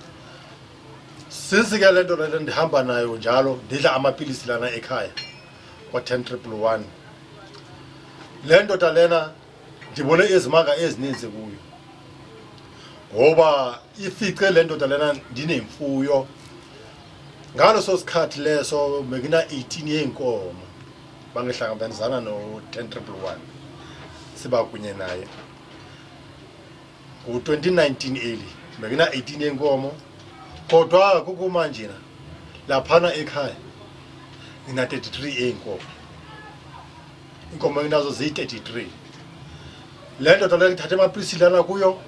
sisike le ndoda le ndihamba nayo njalo ndidla amapilisi lana ekhaya kwa-ten triple one le ndoda lena ndibone izimanga ezininzi kuyo ngoba ifice le ndoda lena ndinemfuyo ngaleso sikhathi leso bekina eighteen yenkomo bangihlangabezana no-ten triple one siba kunye naye ngo-twenty nineteen early bekina eighteen yenkomo kodwa kukumanje na laphana ekhaya ngina thirty-three yenkomo inkomo nginazo ziyi thirty-three le ndoda le ngithathe amapilisi lana kuyo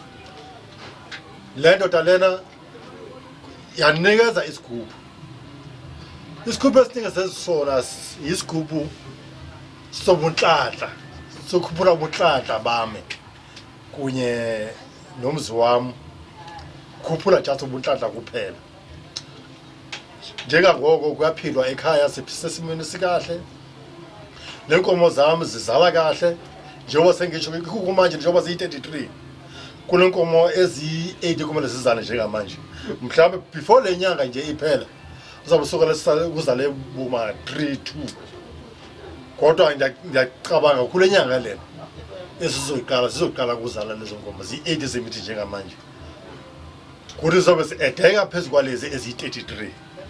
le ndoda lena yanikeza isigubhu isigubhu esiningi sesisona isigubhu sobunhlanhla sokhuphula ubunhlanhla bami kunye nomzi wami khuphula just ubunhlanhla kuphela njengangoko kuyaphilwa ekhaya sesimweni sikahle le nkomo zami zizala kahle njengoba sengisho kumanje njengoba ziyi thirty-three kunenkomo ezi-eight kumele sizale njengamanje mhlawumbe before le nyanga nje iphela uzabe sokala kuzale buma three two kodwa ngiyacabanga kule nyanga lena esizoqala sizoqala kuzala lezo nkomo zi-eight zemithi njengamanje kuthi zobe edeka phezu kwalezi ezi thirty-three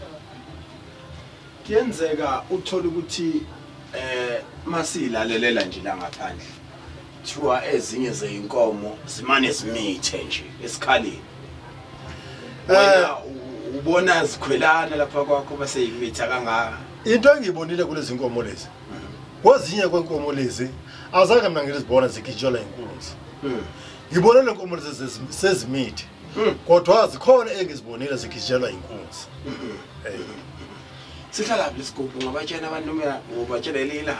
kuyenzeka uthola ukuthi eh masilalela nje la ngaphandle thiwa ezinye zeinkomo zimane zimithe nje esikhaleni wena ubona zikhwelana lapha kwakho base yimitha kangaka into engiyibonile kulezi nkomo lezi kwezinye kwenkomo lezi azange mina ngizibona zigijela inkunzi ngibona le nkomo lezi sezimithi kodwa zikhona engizibonile zigijela inkunzi eh sihlala lapha lesigubhu ngabatshena abantu mina ngobatshela elila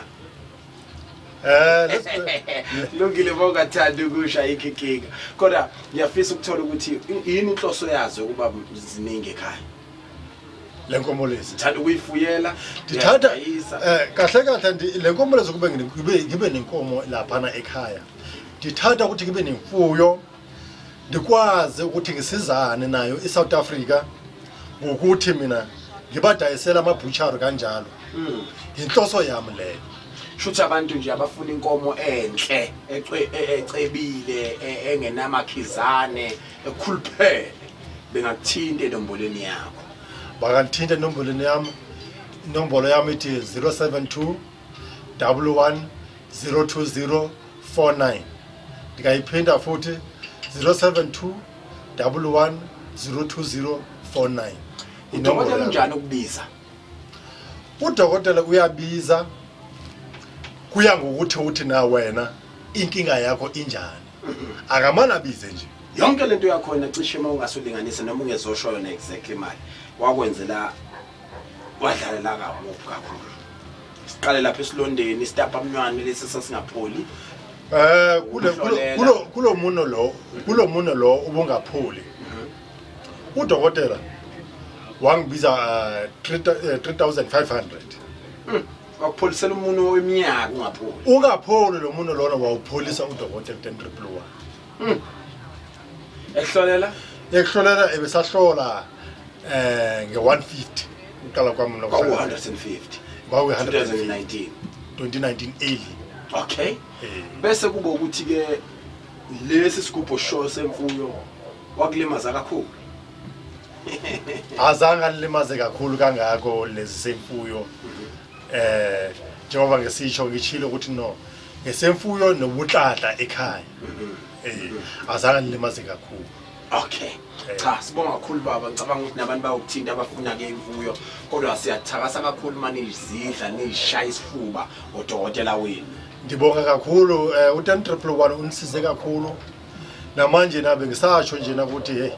eh lungile bongathanda ukusha ikhikika kodwa ngiyafisa ukuthola ukuthi yini inhloso yazo ukuba ziningi ekhaya le nkomo lezi thanda ukuyifuyela ndithatha eh kahle kahle le nkomo lezi kube ngibe ngibe nenkomo lapha ekhaya ndithatha ukuthi ngibe nemfuyo ndikwazi ukuthi ngisizane nayo eSouth Africa ngokuthi mina ngibadayisela amabhuchari kanjalo inhloso yami leyo Shuthi abantu nje abafuna inkomo enhle ecebile engenamakhizane ekhuluphele bengakuthinta enombolweni yakho. Bakanthinta enombolweni yami. Inombolo yami ithi zero seven two one one zero two zero four nine. Ndikayiphinda futhi zero seven two one one zero two zero four nine. Udokotela unjani ukubiza? Udokotela uyabiza kuya ngokuthi uthi na wena inkinga yakho injani. Akamana bize nje. Yonke lento yakho na cishe mawungasulinganisa noma ungezosho yona exactly imali. Wakwenzela wadlalela kakhulu kakhulu. Siqale lapha esilondeni stapa amnwane lesi sasingapholi. Eh kulo kulo kulo muno lo kulo muno lo ubungapholi. Udokotela wangibiza three thousand five hundred. Wakupholisela umuntu weminyaka ungapholi. Ungapholi lo muno lona wawupholisa udokotela ten triple one. Ehlolela? Ehlolela ebesahlola eh nge one fifty. Uqala kwami no one hundred fifty. Bawe twenty nineteen. twenty nineteen early. Okay. Bese kuba ukuthi ke lesi sigubho show semfuyo wakulimaza kakhulu. Azange limaze kakhulu kangako lezi semfuyo. Eh njengoba ngesisho ngichilo ukuthi no ngesemfuyo nobutladla ekhaya. Eh azange limaze kakhulu. Okay. Cha sibonga kakhulu baba ngicabanga ukuthi nabantu bayokuthinta abafuna ke imfuyo kodwa siyathakasa kakhulu manje izidla nishaya isifuba odokotela wenu. Ndibonga kakhulu eh u ten triple one unisize kakhulu namanje nabe ngisasho nje na ukuthi hey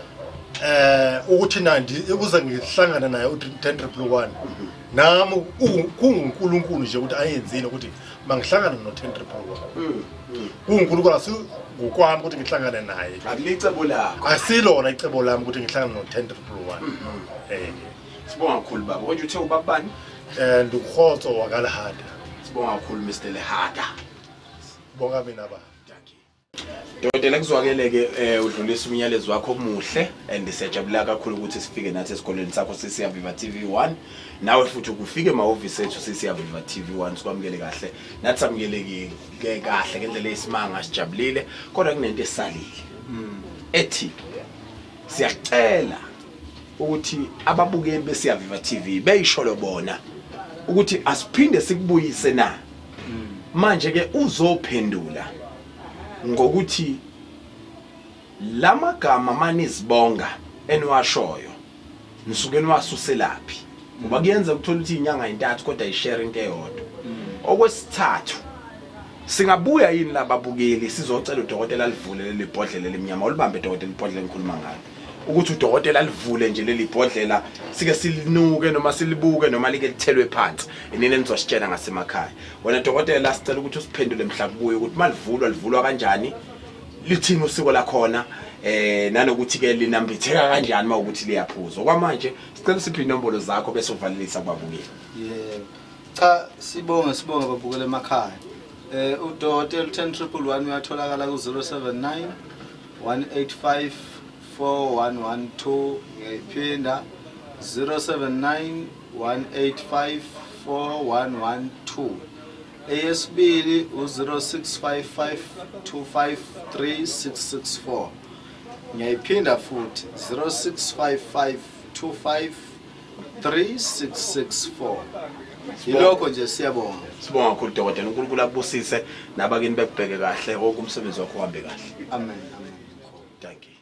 eh ukuthi nandi ukuze ngihlangana naye u ten triple one nami kungunkulunkulu nje ukuthi ayenzile ukuthi mangihlangana no ten triple one kungunkulunkulu asu ngokwami ukuthi ngihlangane naye akulicebo lakho asilona icebo lami ukuthi ngihlangane no ten triple one eh sibonga kakhulu baba konje uthe ubabani eh ndikhozo wakalahada sibonga kakhulu Mister Lehada bonga mina baba. Dokotela kuzwakeleke eh udlulisa umyalezo wakho omuhle and siyajabula kakhulu ukuthi sifike nathi esikoleni sakho sisiyaviva T V one nawe futhi ukufike emahhovisi ethu sisiyaviva T V one sikwamukele kahle nathi samukeleke kahle ngendlela esimanga sijabulile kodwa kunento esalile ethi siyacela ukuthi ababukeli besiyaviva T V beyisholo bona ukuthi asiphinde sikubuyise na manje ke uzophendula ngokuthi lamagama manizibonga enwashoyo nisuke nwasuselaphi ngoba kuyenza ukuthola ukuthi inyanga intathu kodwa ishare into eyodwa okwesithathu singabuya yini lababukeli sizocela udokotela alivule leli bhodlela lemnyama olibambe udokotela ibhodlela engikhuluma ngalo ukuthi udokotela alivule nje leli bhodlela sike silinuke noma silibuke noma like lithelwe phansi inene nizositshela ngasemakhaya wena dokotela sicela ukuthi usiphendule mhla kubuye ukuthi malivulwa livulwa kanjani lithini usiko la khona eh nanokuthi ke linambitheka kanjani mawukuthi liyaphuzwa kwamanje sicela siphi inombolo zakho bese uvalelisa kubabukeli. Yebo cha sibonga sibonga babukele emakhaya eh udokotela ten triple one uyatholakala ku zero seven nine one eight five four one one two ngiyiphinda zero seven nine one eight five four one one two eyesibili u zero six five five two five three six six four ngiyiphinda futhi zero six five five two five three six six four yilokho nje siyabonga sibonga kakhulu dokotela uNkulunkulu akubusise nabakini bebheke kahle konke umsebenzi wakho uhambe kahle amen amen thank you.